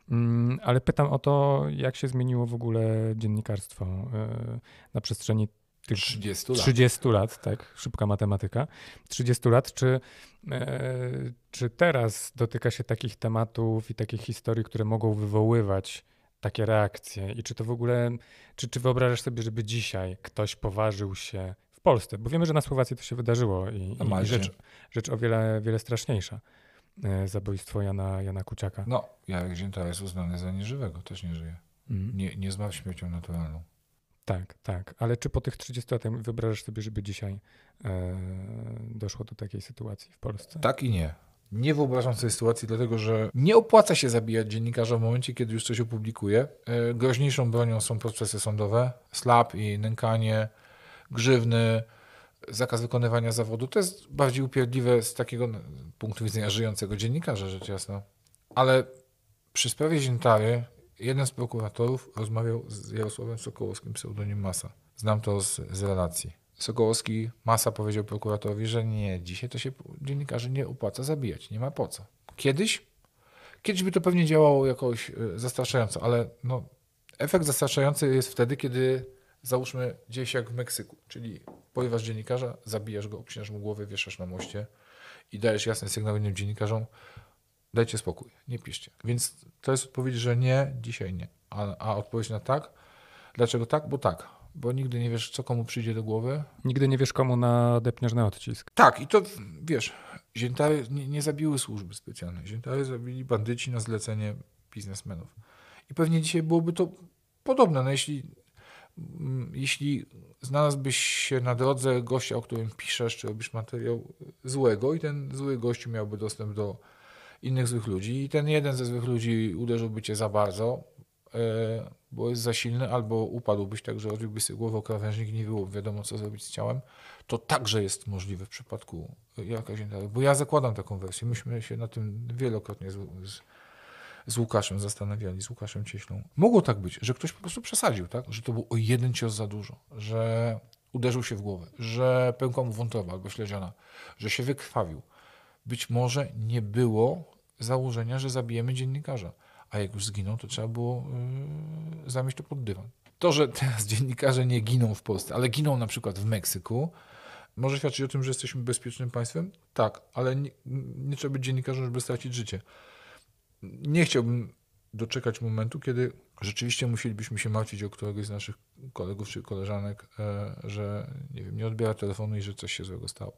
Ale pytam o to, jak się zmieniło w ogóle dziennikarstwo na przestrzeni tych trzydziestu lat. trzydziestu lat, tak, szybka matematyka. trzydziestu lat, czy, e, czy teraz dotyka się takich tematów i takich historii, które mogą wywoływać takie reakcje i czy to w ogóle, czy, czy wyobrażasz sobie, żeby dzisiaj ktoś poważył się w Polsce, bo wiemy, że na Słowacji to się wydarzyło i, i rzecz, rzecz o wiele, wiele straszniejsza. E, zabójstwo Jana, Jana Kuciaka. No, Jarek Ziętara jest uznany za nieżywego, też nie żyje. Mm. Nie, nie zmarł śmiercią naturalną. Tak, tak. Ale czy po tych trzydziestu latach wyobrażasz sobie, żeby dzisiaj e, doszło do takiej sytuacji w Polsce? Tak i nie. Nie wyobrażam sobie sytuacji, dlatego że nie opłaca się zabijać dziennikarza w momencie, kiedy już coś opublikuje. E, groźniejszą bronią są procesy sądowe, slap i nękanie, grzywny, zakaz wykonywania zawodu. To jest bardziej upierdliwe z takiego punktu widzenia żyjącego dziennikarza, rzecz jasna. Ale przy sprawie Ziętary jeden z prokuratorów rozmawiał z Jarosławem Sokołowskim, pseudonim Masa. Znam to z, z relacji. Sokołowski, Masa powiedział prokuratorowi, że nie, dzisiaj to się dziennikarzy nie opłaca zabijać, nie ma po co. Kiedyś, Kiedyś by to pewnie działało jakoś y, zastraszająco, ale no, efekt zastraszający jest wtedy, kiedy załóżmy dzieje się jak w Meksyku, czyli porywasz dziennikarza, zabijasz go, obcinasz mu głowę, wieszasz na moście i dajesz jasny sygnał innym dziennikarzom, dajcie spokój, nie piszcie. Więc to jest odpowiedź, że nie, dzisiaj nie. A, a odpowiedź na tak. Dlaczego tak? Bo tak. Bo nigdy nie wiesz, co komu przyjdzie do głowy. Nigdy nie wiesz, komu nadepniesz na odcisk. Tak, i to wiesz, ziętary nie, nie zabiły służby specjalne. Ziętary zabili bandyci na zlecenie biznesmenów. I pewnie dzisiaj byłoby to podobne. No jeśli, jeśli znalazłbyś się na drodze gościa, o którym piszesz, czy robisz materiał złego i ten zły gościu miałby dostęp do innych złych ludzi i ten jeden ze złych ludzi uderzyłby cię za bardzo, bo jest za silny, albo upadłbyś tak, że odbiłbyś sobie głowę o krawężnik i nie było wiadomo, co zrobić z ciałem, to także jest możliwe w przypadku Jarka Ziętary. Bo ja zakładam taką wersję. Myśmy się na tym wielokrotnie z, z, z Łukaszem zastanawiali, z Łukaszem Cieślą. Mogło tak być, że ktoś po prostu przesadził, tak? Że to był o jeden cios za dużo, że uderzył się w głowę, że pękła mu wątroba albo śledziana, że się wykrwawił. Być może nie było założenia, że zabijemy dziennikarza. A jak już zginął, to trzeba było yy, zamieść to pod dywan. To, że teraz dziennikarze nie giną w Polsce, ale giną na przykład w Meksyku, może świadczyć o tym, że jesteśmy bezpiecznym państwem? Tak, ale nie, nie trzeba być dziennikarzem, żeby stracić życie. Nie chciałbym doczekać momentu, kiedy rzeczywiście musielibyśmy się martwić o któregoś z naszych kolegów czy koleżanek, yy, że nie wiem, nie odbiera telefonu i że coś się złego stało.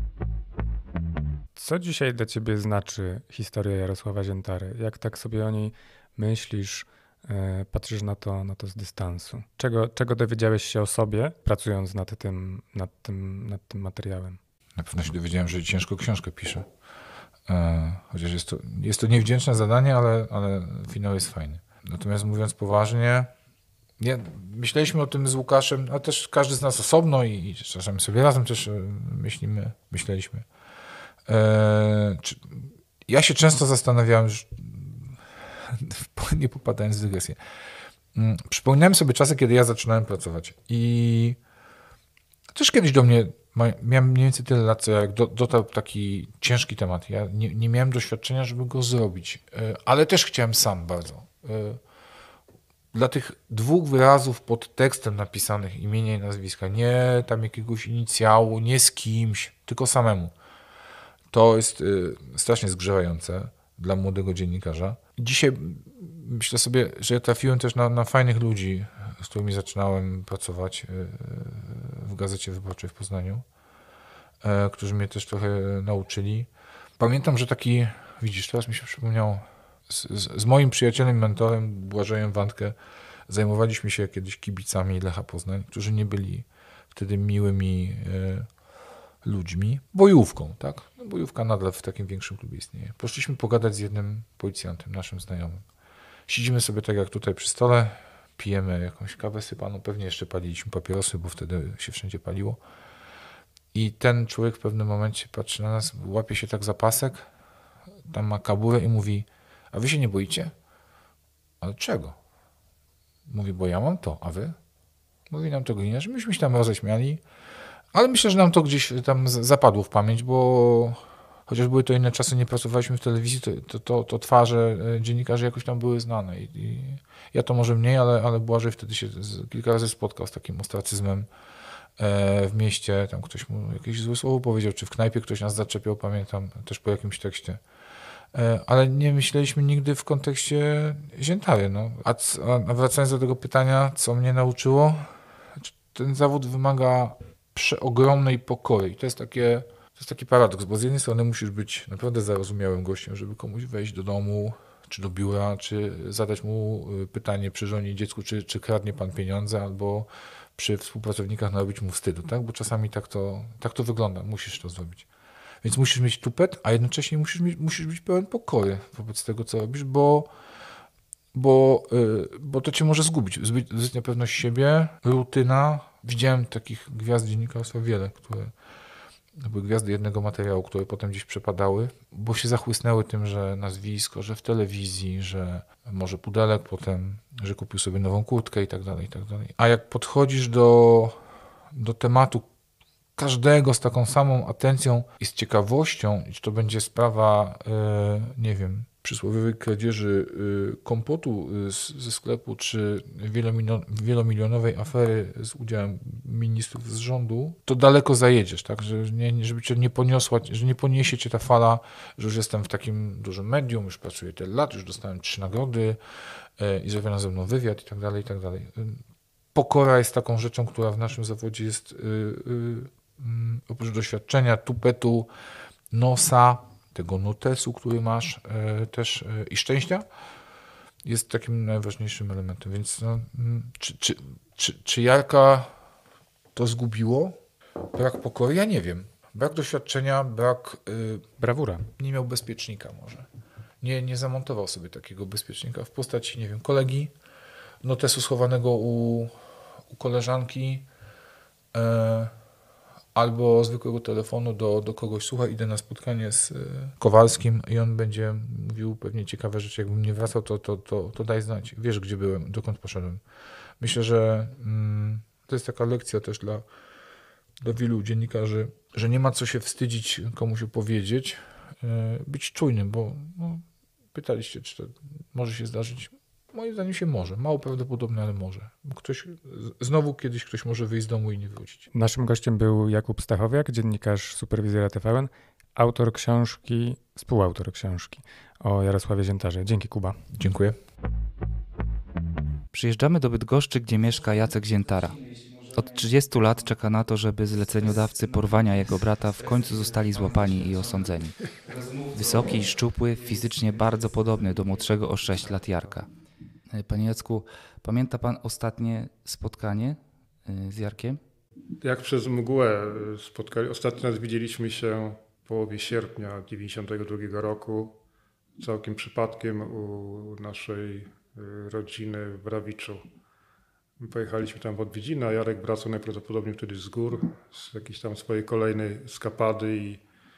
Co dzisiaj dla ciebie znaczy historia Jarosława Ziętary? Jak tak sobie o niej myślisz, yy, patrzysz na to, na to z dystansu? Czego, czego dowiedziałeś się o sobie, pracując nad tym, nad tym, nad tym materiałem? Na pewno się dowiedziałem, że ciężko książkę piszę. Yy, chociaż jest to, jest to niewdzięczne zadanie, ale, ale finał jest fajny. Natomiast mówiąc poważnie, nie, myśleliśmy o tym z Łukaszem, a też każdy z nas osobno i, i czasami sobie razem też myślimy, myśleliśmy. Eee, czy, ja się często zastanawiałem, że, nie popadając w dygresję, przypomniałem sobie czasy, kiedy ja zaczynałem pracować i też kiedyś do mnie, miałem mniej więcej tyle lat, co jak do, dotarł taki ciężki temat. Ja nie, nie miałem doświadczenia, żeby go zrobić, eee, ale też chciałem sam bardzo. Eee, dla tych dwóch wyrazów pod tekstem napisanych, imienia i nazwiska, nie tam jakiegoś inicjału, nie z kimś, tylko samemu. To jest y, strasznie zgrzewające dla młodego dziennikarza. Dzisiaj myślę sobie, że ja trafiłem też na, na fajnych ludzi, z którymi zaczynałem pracować y, w Gazecie Wyborczej w Poznaniu, y, którzy mnie też trochę nauczyli. Pamiętam, że taki, widzisz, teraz mi się przypomniało, z, z, z moim przyjacielem, mentorem Błażejem Wandkę zajmowaliśmy się kiedyś kibicami Lecha Poznań, którzy nie byli wtedy miłymi y, ludźmi, bojówką, tak? No, bojówka nadal w takim większym klubie istnieje. Poszliśmy pogadać z jednym policjantem, naszym znajomym. Siedzimy sobie tak jak tutaj przy stole, pijemy jakąś kawę sypaną, pewnie jeszcze paliliśmy papierosy, bo wtedy się wszędzie paliło. I ten człowiek w pewnym momencie patrzy na nas, łapie się tak za pasek, tam ma kaburę i mówi, a wy się nie boicie? Ale czego? Mówi, bo ja mam to, a wy? Mówi nam to gliniarz, myśmy się tam roześmiali. Ale myślę, że nam to gdzieś tam zapadło w pamięć, bo chociaż były to inne czasy, nie pracowaliśmy w telewizji, to, to, to, to twarze dziennikarzy jakoś tam były znane. I, i ja to może mniej, ale, ale Błażej wtedy się z, kilka razy spotkał z takim ostracyzmem e, w mieście. Tam ktoś mu jakieś złe słowo powiedział, czy w knajpie ktoś nas zaczepiał, pamiętam, też po jakimś tekście. E, ale nie myśleliśmy nigdy w kontekście Ziętary. No. A, a wracając do tego pytania, co mnie nauczyło, ten zawód wymaga przeogromnej pokory. I to jest, takie, to jest taki paradoks, bo z jednej strony musisz być naprawdę zarozumiałym gościem, żeby komuś wejść do domu, czy do biura, czy zadać mu pytanie przy żonie i dziecku, czy, czy kradnie pan pieniądze, albo przy współpracownikach narobić mu wstydu, tak? Bo czasami tak to, tak to wygląda, musisz to zrobić. Więc musisz mieć tupet, a jednocześnie musisz, mieć, musisz być pełen pokory wobec tego, co robisz, bo Bo, bo to cię może zgubić. Zbytnia pewność siebie, rutyna. Widziałem takich gwiazd dziennikarstwa wiele, które były gwiazdy jednego materiału, które potem gdzieś przepadały, bo się zachłysnęły tym, że nazwisko, że w telewizji, że może pudelek potem, że kupił sobie nową kurtkę i tak dalej, i tak dalej. A jak podchodzisz do, do tematu każdego z taką samą atencją i z ciekawością, czy to będzie sprawa, yy, nie wiem, przysłowiowej kradzieży kompotu ze sklepu, czy wielomilionowej afery z udziałem ministrów z rządu, to daleko zajedziesz, tak? Że nie, żeby cię nie poniosła, że nie poniesie cię ta fala, że już jestem w takim dużym medium, już pracuję tyle lat, już dostałem trzy nagrody i zrobiono ze mną wywiad i tak dalej, i tak dalej. Pokora jest taką rzeczą, która w naszym zawodzie jest yy, yy, oprócz doświadczenia, tupetu, nosa, tego notesu, który masz yy, też yy, i szczęścia, jest takim najważniejszym elementem. Więc no, yy, czy, czy, czy, czy Jarka to zgubiło? Brak pokory? Ja nie wiem. Brak doświadczenia, brak... Yy, Brawura. Nie miał bezpiecznika może. Nie, nie zamontował sobie takiego bezpiecznika w postaci, nie wiem, kolegi, notesu schowanego u, u koleżanki, e, albo zwykłego telefonu do, do kogoś. Słuchaj, idę na spotkanie z e, Kowalskim i on będzie mówił pewnie ciekawe rzeczy. Jakbym nie wracał, to, to, to, to daj znać. Wiesz, gdzie byłem, dokąd poszedłem. Myślę, że mm, to jest taka lekcja też dla, dla wielu dziennikarzy, że nie ma co się wstydzić komuś opowiedzieć, e, być czujnym, bo no, pytaliście, czy to może się zdarzyć. Moim zdaniem się może. Mało prawdopodobne, ale może. Ktoś, znowu kiedyś ktoś może wyjść z domu i nie wrócić. Naszym gościem był Jakub Stachowiak, dziennikarz Superwizjera T V N, autor książki, współautor książki o Jarosławie Ziętarze. Dzięki, Kuba. Dziękuję. Przyjeżdżamy do Bydgoszczy, gdzie mieszka Jacek Ziętara. Od trzydziestu lat czeka na to, żeby zleceniodawcy porwania jego brata w końcu zostali złapani i osądzeni. Wysoki i szczupły, fizycznie bardzo podobny do młodszego o sześć lat Jarka. Panie Jacku, pamięta pan ostatnie spotkanie z Jarkiem? Jak przez mgłę spotkali. Ostatni raz widzieliśmy się w połowie sierpnia dziewięćdziesiątego drugiego roku. Całkiem przypadkiem u naszej rodziny w Rawiczu. Pojechaliśmy tam w odwiedziny, a Jarek wracał najprawdopodobniej wtedy z gór, z jakiejś tam swojej kolejnej skapady i,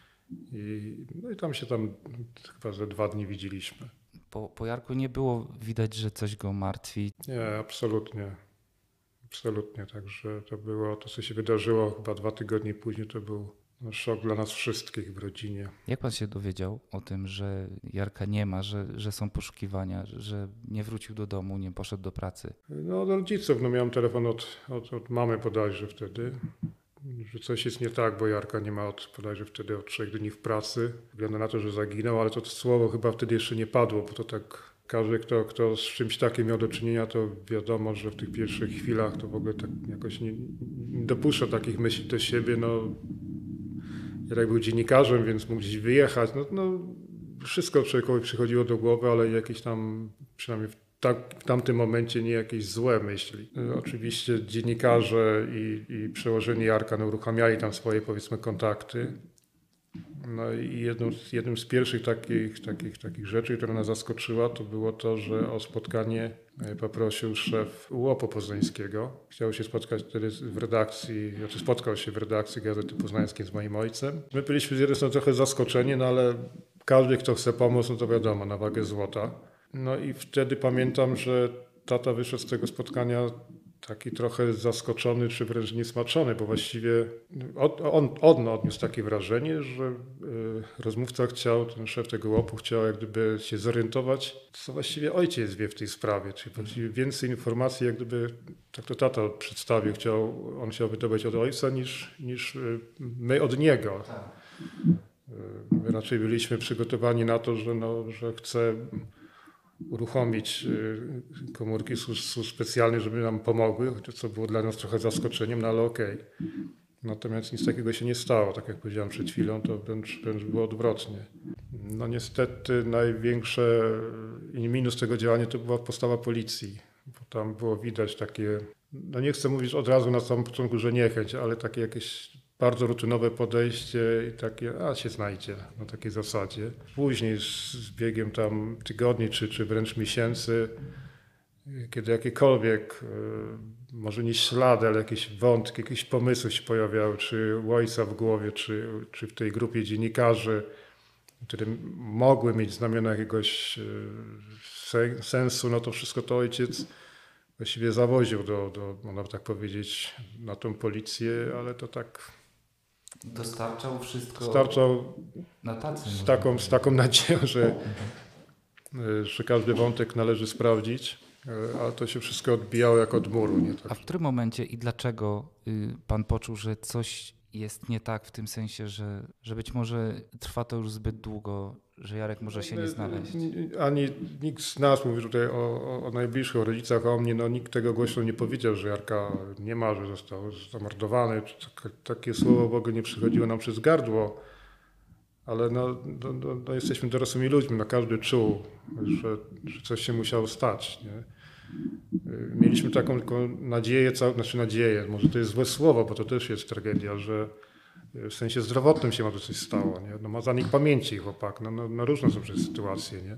i, no i tam się tam chyba ze dwa dni widzieliśmy. Po, po Jarku nie było widać, że coś go martwi. Nie, absolutnie. Absolutnie. Także to było, to co się wydarzyło chyba dwa tygodnie później, to był no, szok dla nas wszystkich w rodzinie. Jak pan się dowiedział o tym, że Jarka nie ma, że, że są poszukiwania, że nie wrócił do domu, nie poszedł do pracy? No od rodziców, no miałem telefon od, od, od mamy bodajże wtedy, że coś jest nie tak, bo Jarka nie ma od bodajże wtedy od trzech dni w pracy. Wygląda na to, że zaginął, ale to, to słowo chyba wtedy jeszcze nie padło, bo to tak każdy, kto, kto z czymś takim miał do czynienia, to wiadomo, że w tych pierwszych chwilach to w ogóle tak jakoś nie, nie dopuszcza takich myśli do siebie. No, Jarek był dziennikarzem, więc mógł gdzieś wyjechać. No, no, wszystko człowiekowi przychodziło do głowy, ale jakieś tam, przynajmniej w, tak, w tamtym momencie, nie jakieś złe myśli. Oczywiście dziennikarze i, i przełożeni Jarka no, uruchamiali tam swoje, powiedzmy, kontakty. No i jedną, jednym z pierwszych takich, takich, takich rzeczy, która nas zaskoczyła, to było to, że o spotkanie poprosił szef U O P-u poznańskiego. Chciał się spotkać wtedy w redakcji, znaczy spotkał się w redakcji Gazety Poznańskiej z moim ojcem. My byliśmy z jednej strony trochę zaskoczeni, no ale każdy, kto chce pomóc, no to wiadomo, na wagę złota. No i wtedy pamiętam, że tata wyszedł z tego spotkania taki trochę zaskoczony, czy wręcz niesmaczony, bo właściwie on, on odniósł takie wrażenie, że rozmówca chciał, ten szef tego U O P-u chciał jak gdyby się zorientować, co właściwie ojciec wie w tej sprawie, czyli właściwie więcej informacji jak gdyby, tak to tata przedstawił, chciał, on chciał wydobyć od ojca niż, niż my od niego. My raczej byliśmy przygotowani na to, że, no, że chce uruchomić komórki służb specjalnych, żeby nam pomogły, co było dla nas trochę zaskoczeniem, no ale okej. Okay. Natomiast nic takiego się nie stało, tak jak powiedziałem przed chwilą, to wręcz, wręcz było odwrotnie. No niestety największy minus tego działania to była postawa policji, bo tam było widać takie, no nie chcę mówić od razu na samym początku, że niechęć, ale takie jakieś bardzo rutynowe podejście i takie, a się znajdzie na takiej zasadzie. Później z biegiem tam tygodni czy, czy wręcz miesięcy, kiedy jakiekolwiek, może nie ślady, ale jakieś wątki, jakieś pomysły się pojawiały, czy u ojca w głowie, czy, czy w tej grupie dziennikarzy, które mogły mieć znamiona jakiegoś sensu, no to wszystko to ojciec właściwie zawoził do, do, można tak powiedzieć, na tą policję, ale to tak... Dostarczał wszystko Dostarczał na tacy. Z taką, z taką nadzieją, że, że każdy wątek należy sprawdzić, ale to się wszystko odbijało jak od muru. Nie? Tak. A w którym momencie i dlaczego pan poczuł, że coś jest nie tak w tym sensie, że, że być może trwa to już zbyt długo, że Jarek może się nie znaleźć? Ani nikt z nas, mówi tutaj o, o, o najbliższych, o rodzicach, o mnie, no nikt tego głośno nie powiedział, że Jarka nie ma, że został zamordowany. Takie słowo w ogóle nie przychodziło nam przez gardło, ale no, no, no, no jesteśmy dorosłymi ludźmi, no każdy czuł, że, że coś się musiało stać. Nie? Mieliśmy taką tylko nadzieję, cał, znaczy nadzieję, może to jest złe słowo, bo to też jest tragedia, że w sensie zdrowotnym się może coś stało. Nie? No ma zanik pamięci chłopak, no, no, no różne są przecież sytuacje. Nie?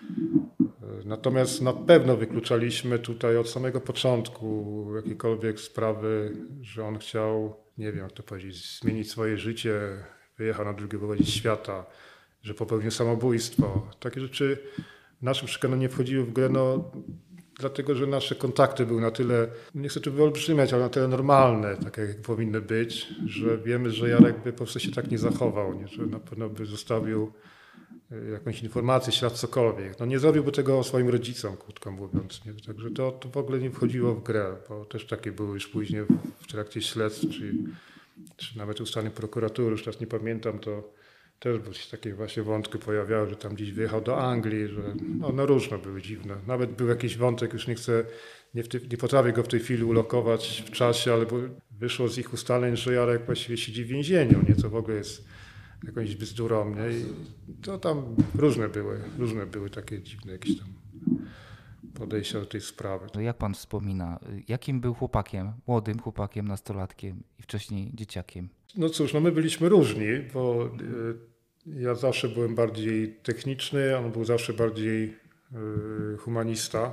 Natomiast na pewno wykluczaliśmy tutaj od samego początku jakiekolwiek sprawy, że on chciał, nie wiem jak to powiedzieć, zmienić swoje życie, wyjechał na drugie połowienie świata, że popełnił samobójstwo. Takie rzeczy w naszym przekonaniu nie wchodziły w grę, no, dlatego że nasze kontakty były na tyle, nie chcę tu wyolbrzymiać, ale na tyle normalne, tak jak powinny być, że wiemy, że Jarek by po prostu się tak nie zachował, nie? Że na pewno by zostawił jakąś informację, ślad, cokolwiek. No nie zrobiłby tego swoim rodzicom, krótko mówiąc. Nie? Także to, to w ogóle nie wchodziło w grę, bo też takie były już później w trakcie śledztw, czy, czy nawet ustaleń prokuratury, już teraz nie pamiętam, to też by się takie właśnie wątki pojawiały, że tam gdzieś wyjechał do Anglii, że no, no różne były dziwne. Nawet był jakiś wątek, już nie chcę, nie, w tej, nie potrafię go w tej chwili ulokować w czasie, ale wyszło z ich ustaleń, że Jarek właściwie siedzi w więzieniu, nie? Co w ogóle jest jakąś bzdurą, nie? I to tam różne były, różne były takie dziwne jakieś tam podejścia do tej sprawy. Jak pan wspomina, jakim był chłopakiem, młodym chłopakiem, nastolatkiem i wcześniej dzieciakiem? No cóż, no my byliśmy różni, bo ja zawsze byłem bardziej techniczny, on był zawsze bardziej humanista,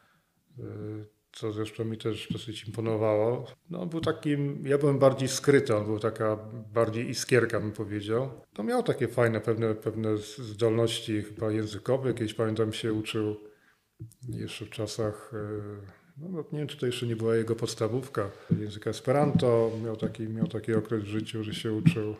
co zresztą mi też dosyć imponowało. No on był takim, ja byłem bardziej skryty, on był taka bardziej iskierka, bym powiedział. No miał takie fajne pewne, pewne zdolności chyba językowe, kiedyś pamiętam się uczył jeszcze w czasach, no nie wiem czy to jeszcze nie była jego podstawówka, języka Esperanto, miał taki, miał taki okres w życiu, że się uczył.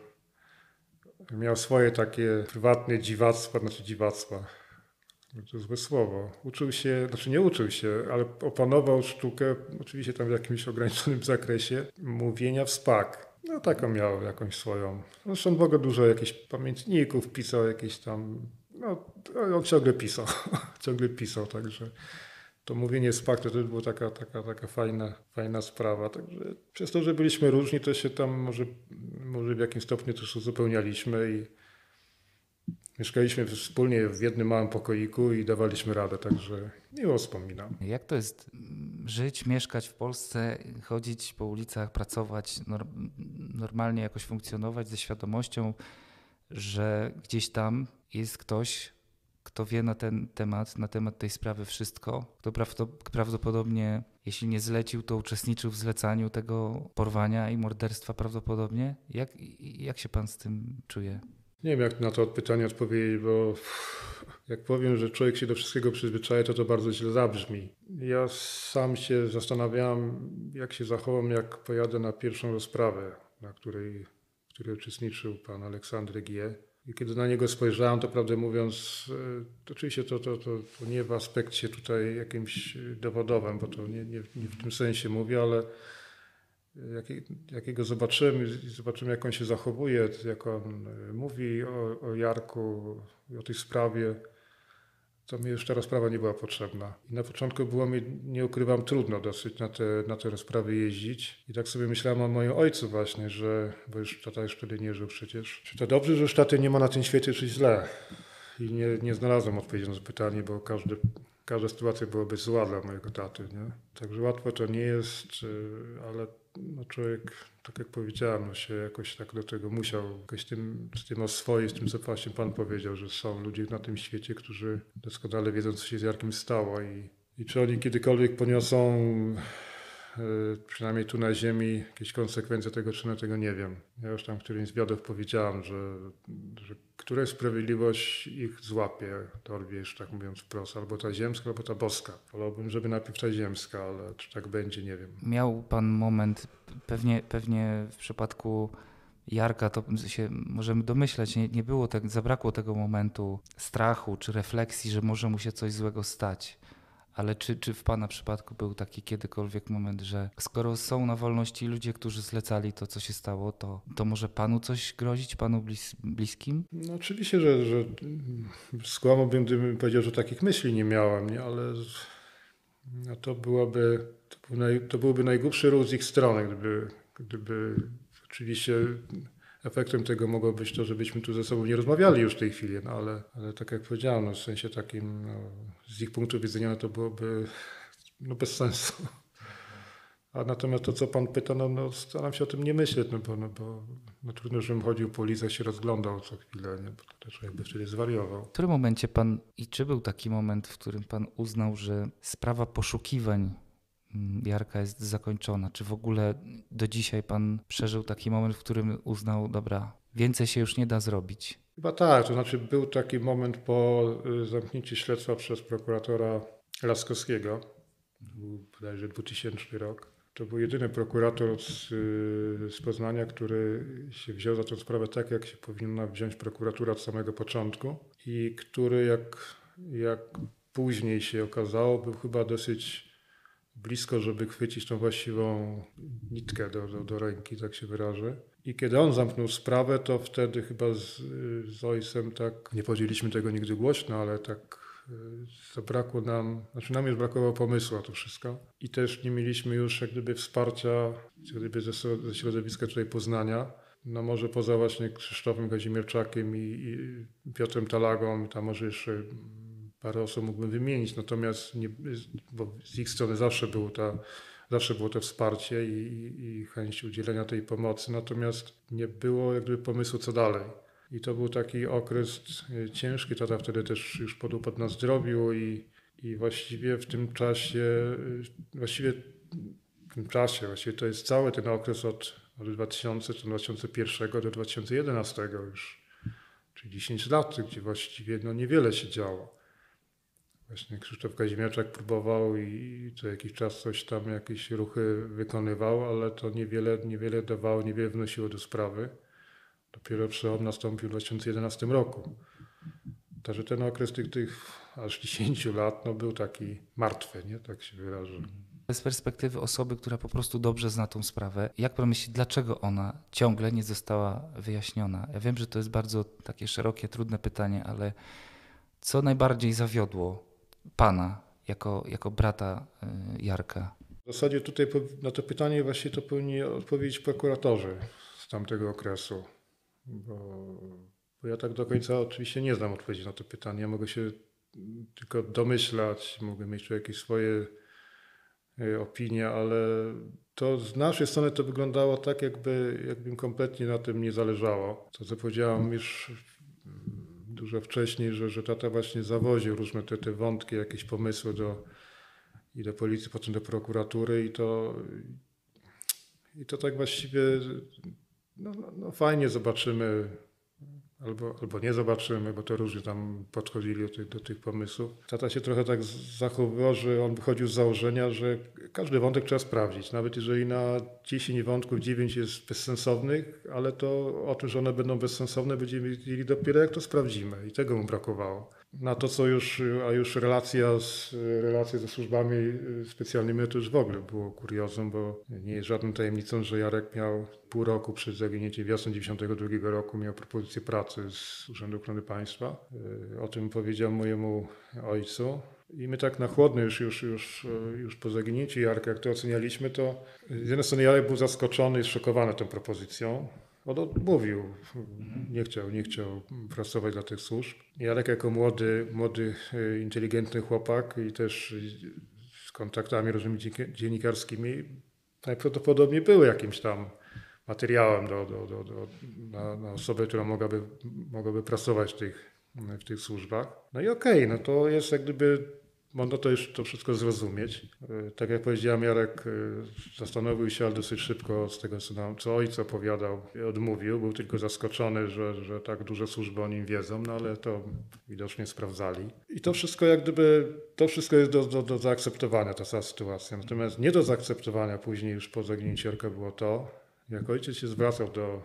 Miał swoje takie prywatne dziwactwa, znaczy dziwactwa, to złe słowo. Uczył się, znaczy nie uczył się, ale opanował sztukę, oczywiście tam w jakimś ograniczonym zakresie, mówienia w spak. No taką miał jakąś swoją. Zresztą w ogóle dużo jakichś pamiętników pisał, jakieś tam, no on ciągle pisał, ciągle pisał, także to mówienie spak to też była taka, taka, taka fajna, fajna sprawa. Także przez to, że byliśmy różni, to się tam może, może w jakimś stopniu też uzupełnialiśmy i mieszkaliśmy wspólnie w jednym małym pokoiku i dawaliśmy radę, także miło wspominam. Jak to jest żyć, mieszkać w Polsce, chodzić po ulicach, pracować, normalnie jakoś funkcjonować ze świadomością, że gdzieś tam jest ktoś, kto wie na ten temat, na temat tej sprawy wszystko, kto prawdopodobnie, jeśli nie zlecił, to uczestniczył w zlecaniu tego porwania i morderstwa prawdopodobnie? Jak, jak się pan z tym czuje? Nie wiem, jak na to pytanie odpowiedzieć, bo jak powiem, że człowiek się do wszystkiego przyzwyczaja, to to bardzo źle zabrzmi. Ja sam się zastanawiałem, jak się zachowam, jak pojadę na pierwszą rozprawę, na której, w której uczestniczył pan Aleksander G. I kiedy na niego spojrzałem, to prawdę mówiąc, to oczywiście to, to, to, to nie w aspekcie tutaj jakimś dowodowym, bo to nie, nie, nie w tym sensie mówię, ale jak, jakiego zobaczymy, zobaczymy jak on się zachowuje, jak on mówi o, o Jarku, o tej sprawie, to mi już ta rozprawa nie była potrzebna. I na początku było mi, nie ukrywam, trudno dosyć na te, na te rozprawy jeździć. I tak sobie myślałem o moim ojcu właśnie, że, bo już tata już wtedy nie żył przecież. Czy to dobrze, że już taty nie ma na tym świecie, czy źle? I nie, nie znalazłem odpowiedzi na to pytanie, bo każdy, każda sytuacja byłaby zła dla mojego taty. Nie? Także łatwo to nie jest, ale no człowiek, tak jak powiedziałem, no się jakoś tak do tego musiał jakoś tym, z tym oswoić, z tym co właśnie pan powiedział, że są ludzie na tym świecie, którzy doskonale wiedzą, co się z Jarkiem stało i, i czy oni kiedykolwiek poniosą, y, przynajmniej tu na ziemi, jakieś konsekwencje tego czynu, tego nie wiem. Ja już tam w którymś z wywiadów powiedziałem, że, że która sprawiedliwość ich złapie, dorwie, już tak mówiąc wprost, albo ta ziemska, albo ta boska. Wolałbym, żeby najpierw ta ziemska, ale czy tak będzie, nie wiem. Miał pan moment, pewnie, pewnie w przypadku Jarka, to się możemy domyślać, nie, nie było tak, zabrakło tego momentu strachu czy refleksji, że może mu się coś złego stać. Ale czy, czy w pana przypadku był taki kiedykolwiek moment, że skoro są na wolności ludzie, którzy zlecali to, co się stało, to, to może panu coś grozić, panu blis, bliskim? No oczywiście, że, że skłamałbym, gdybym powiedział, że takich myśli nie miałem, nie? Ale no to byłaby, to, był naj, to byłby najgłupszy ruch z ich strony, gdyby, gdyby oczywiście efektem tego mogło być to, żebyśmy tu ze sobą nie rozmawiali już w tej chwili, no ale, ale tak jak powiedziałem, no w sensie takim, no, z ich punktu widzenia no to byłoby no bez sensu. A natomiast to, co pan pyta, no, no staram się o tym nie myśleć, no bo, no, bo no, trudno, żebym chodził po ulicach, się rozglądał co chwilę, nie? Bo to też jakby wtedy zwariował. W którym momencie pan, i czy był taki moment, w którym pan uznał, że sprawa poszukiwań Jarka jest zakończona? Czy w ogóle do dzisiaj pan przeżył taki moment, w którym uznał, dobra, więcej się już nie da zrobić? Chyba tak, to znaczy był taki moment po zamknięciu śledztwa przez prokuratora Laskowskiego, to był bodajże dwutysięczny rok. To był jedyny prokurator z, z Poznania, który się wziął za tę sprawę tak, jak się powinna wziąć prokuratura od samego początku i który, jak, jak później się okazało, był chyba dosyć blisko, żeby chwycić tą właściwą nitkę do, do, do ręki, tak się wyrażę. I kiedy on zamknął sprawę, to wtedy chyba z, z ojcem tak, nie powiedzieliśmy tego nigdy głośno, ale tak zabrakło nam, znaczy nam już brakowało pomysłu na to wszystko. I też nie mieliśmy już jak gdyby wsparcia jak gdyby ze, ze środowiska tutaj Poznania. No może poza właśnie Krzysztofem Kazimierczakiem i, i Piotrem Talagą, tam może jeszcze parę osób mógłbym wymienić, natomiast nie, bo z ich strony zawsze było, ta, zawsze było to wsparcie i, i, i chęć udzielenia tej pomocy, natomiast nie było jakby pomysłu co dalej. I to był taki okres ciężki, tata wtedy też już podupadł na zdrowiu i, i właściwie w tym czasie, właściwie w tym czasie, właściwie to jest cały ten okres od, od dwutysięcznego czy dwa tysiące pierwszego do dwa tysiące jedenastego już, czyli dziesięć lat, gdzie właściwie no niewiele się działo. Właśnie Krzysztof Kazimierczak próbował i co jakiś czas coś tam, jakieś ruchy wykonywał, ale to niewiele, niewiele dawało, niewiele wnosiło do sprawy. Dopiero przełom nastąpił w dwa tysiące jedenastym roku. Także ten okres tych, tych aż dziesięciu lat no, był taki martwy, nie? Tak się wyrażę. Z perspektywy osoby, która po prostu dobrze zna tą sprawę, jak pan myśli, dlaczego ona ciągle nie została wyjaśniona? Ja wiem, że to jest bardzo takie szerokie, trudne pytanie, ale co najbardziej zawiodło pana jako, jako brata Jarka? W zasadzie tutaj na to pytanie właśnie to powinni odpowiedzieć prokuratorzy z tamtego okresu. Bo, bo ja tak do końca oczywiście nie znam odpowiedzi na to pytanie. Ja mogę się tylko domyślać, mogę mieć tu jakieś swoje opinie, ale to z naszej strony to wyglądało tak, jakby, jakby im kompletnie na tym nie zależało. To co powiedziałam już dużo wcześniej, że, że tata właśnie zawoził różne te, te wątki, jakieś pomysły do, i do policji, potem do prokuratury i to, i to tak właściwie no, no, no fajnie zobaczymy, albo, albo nie zobaczymy, bo to różnie tam podchodzili do tych, do tych pomysłów. Tata się trochę tak zachowywał, że on wychodził z założenia, że każdy wątek trzeba sprawdzić. Nawet jeżeli na dziesięć wątków dziewięć jest bezsensownych, ale to o tym, że one będą bezsensowne, będziemy wiedzieli dopiero jak to sprawdzimy. I tego mu brakowało. Na to, co już, a już relacja z, relacje ze służbami specjalnymi, to już w ogóle było kuriozum, bo nie jest żadną tajemnicą, że Jarek miał pół roku przed zaginięciem wiosny dziewięćdziesiątego drugiego roku, miał propozycję pracy z Urzędu Ochrony Państwa. O tym powiedział mojemu ojcu. I my tak na chłodno już, już, już, już po zaginięciu Jarka, jak to ocenialiśmy, to z jednej strony Jarek był zaskoczony i zszokowany tą propozycją. On odmówił, nie chciał, nie chciał pracować dla tych służb. Jarek jako młody, młody, inteligentny chłopak i też z kontaktami różnymi dziennikarskimi najprawdopodobniej był jakimś tam materiałem do, do, do, do, na, na osobę, która mogłaby, mogłaby pracować w tych, w tych służbach. No i okej, okay, no to jest jak gdyby, można to już to wszystko zrozumieć. Tak jak powiedziałem, Jarek zastanowił się, ale dosyć szybko z tego, co, nam, co ojciec opowiadał, odmówił. Był tylko zaskoczony, że, że tak duże służby o nim wiedzą, no ale to widocznie sprawdzali. I to wszystko jak gdyby, to wszystko jest do, do, do zaakceptowania, ta cała sytuacja. Natomiast nie do zaakceptowania później już po zaginięciu Jarka było to, jak ojciec się zwracał do,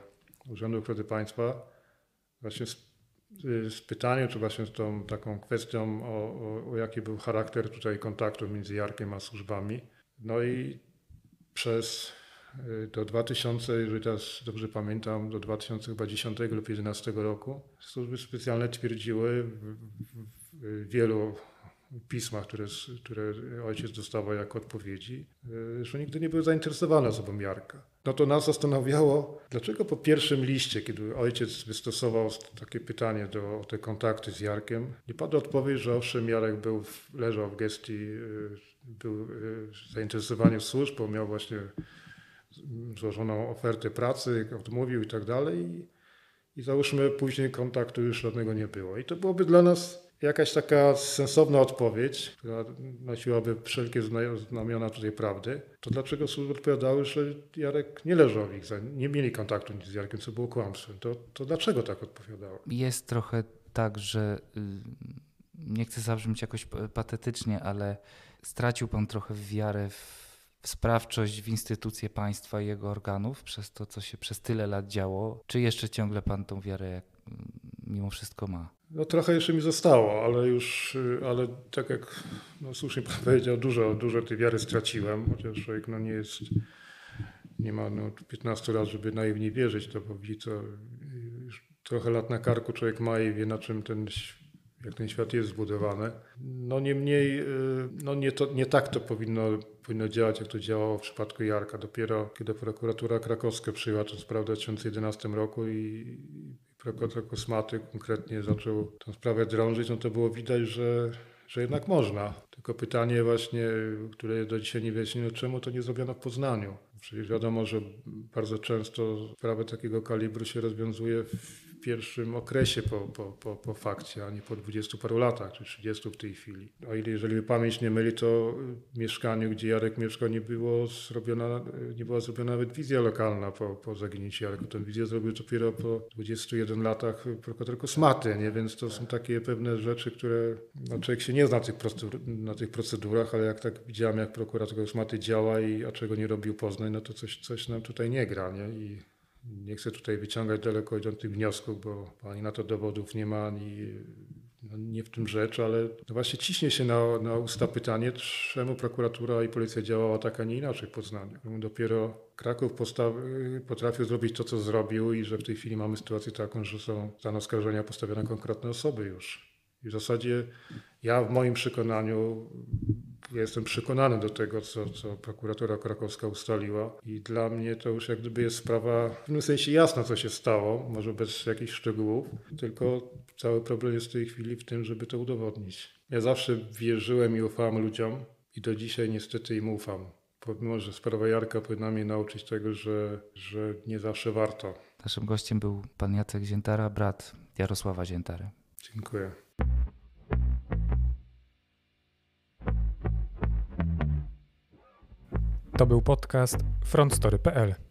Urzędu Ochrony Państwa właśnie z, z pytaniem, czy właśnie z tą taką kwestią o, o, o jaki był charakter tutaj kontaktu między Jarkiem a służbami. No i przez do dwa tysiące, jeżeli teraz dobrze pamiętam, do dwa tysiące dziesiątego lub dwa tysiące jedenastego roku służby specjalne twierdziły w, w, w wielu pismach, które, które ojciec dostawał jako odpowiedzi, że nigdy nie były zainteresowane osobą Jarka. No to nas zastanawiało, dlaczego po pierwszym liście, kiedy ojciec wystosował takie pytanie do, o te kontakty z Jarkiem, nie padła odpowiedź, że owszem, Jarek był, w, leżał w gestii, był zainteresowany służb, bo miał właśnie złożoną ofertę pracy, odmówił i tak dalej. I, i załóżmy później kontaktu już żadnego nie było. I to byłoby dla nas jakaś taka sensowna odpowiedź, która nosiłaby wszelkie znamiona tutaj prawdy. To dlaczego służby odpowiadały, że Jarek nie leżał w ich, nie mieli kontaktu z Jarkiem, co było kłamstwem. To, to dlaczego tak odpowiadało? Jest trochę tak, że nie chcę zabrzmieć jakoś patetycznie, ale stracił pan trochę wiarę w w sprawczość, w instytucje państwa i jego organów przez to, co się przez tyle lat działo. Czy jeszcze ciągle pan tą wiarę jak, mimo wszystko ma? No trochę jeszcze mi zostało, ale już, ale tak jak no, słusznie pan powiedział, dużo, dużo tej wiary straciłem, chociaż człowiek no, nie jest, nie ma no, piętnastu lat, żeby naiwnie wierzyć, to bo widzi co, już trochę lat na karku człowiek ma i wie na czym ten jak ten świat jest zbudowany. No niemniej, no nie, to, nie tak to powinno, powinno działać, jak to działało w przypadku Jarka. Dopiero kiedy prokuratura krakowska przyjęła tę sprawę w dwa tysiące jedenastym roku i prokurator Kosmaty konkretnie zaczął tę sprawę drążyć, no to było widać, że, że jednak można. Tylko pytanie właśnie, które do dzisiaj nie wyjaśniono, czemu to nie zrobiono w Poznaniu. Przecież wiadomo, że bardzo często sprawy takiego kalibru się rozwiązuje w pierwszym okresie po, po, po, po fakcie, a nie po dwudziestu paru latach, czy trzydziestu w tej chwili. O ile, jeżeli mi pamięć nie myli, to w mieszkaniu, gdzie Jarek mieszkał, nie, było zrobiona, nie była zrobiona nawet wizja lokalna po, po zaginięciu Jarka. Tę wizję zrobił dopiero po dwudziestu jeden latach prokurator Kosmaty, nie? Więc to są takie pewne rzeczy, które no, człowiek się nie zna tych procedur, na tych procedurach, ale jak tak widziałem, jak prokurator Kosmaty działa i a czego nie robił Poznań, no to coś, coś nam tutaj nie gra, nie? I nie chcę tutaj wyciągać daleko idących wniosków, bo ani na to dowodów nie ma, ani no nie w tym rzecz, ale no właśnie ciśnie się na, na usta pytanie, czemu prokuratura i policja działała tak, a nie inaczej w Poznaniu. Dopiero Kraków postaw, potrafił zrobić to, co zrobił i że w tej chwili mamy sytuację taką, że są stan oskarżenia postawione konkretne osoby już. I w zasadzie ja w moim przekonaniu ja jestem przekonany do tego, co, co prokuratura krakowska ustaliła i dla mnie to już jak gdyby jest sprawa w pewnym sensie jasna, co się stało, może bez jakichś szczegółów, tylko cały problem jest w tej chwili w tym, żeby to udowodnić. Ja zawsze wierzyłem i ufałem ludziom i do dzisiaj niestety im ufam. Pomimo, że sprawa Jarka powinna mnie nauczyć tego, że, że nie zawsze warto. Naszym gościem był pan Jacek Ziętara, brat Jarosława Ziętary. Dziękuję. To był podcast frontstory kropka p l.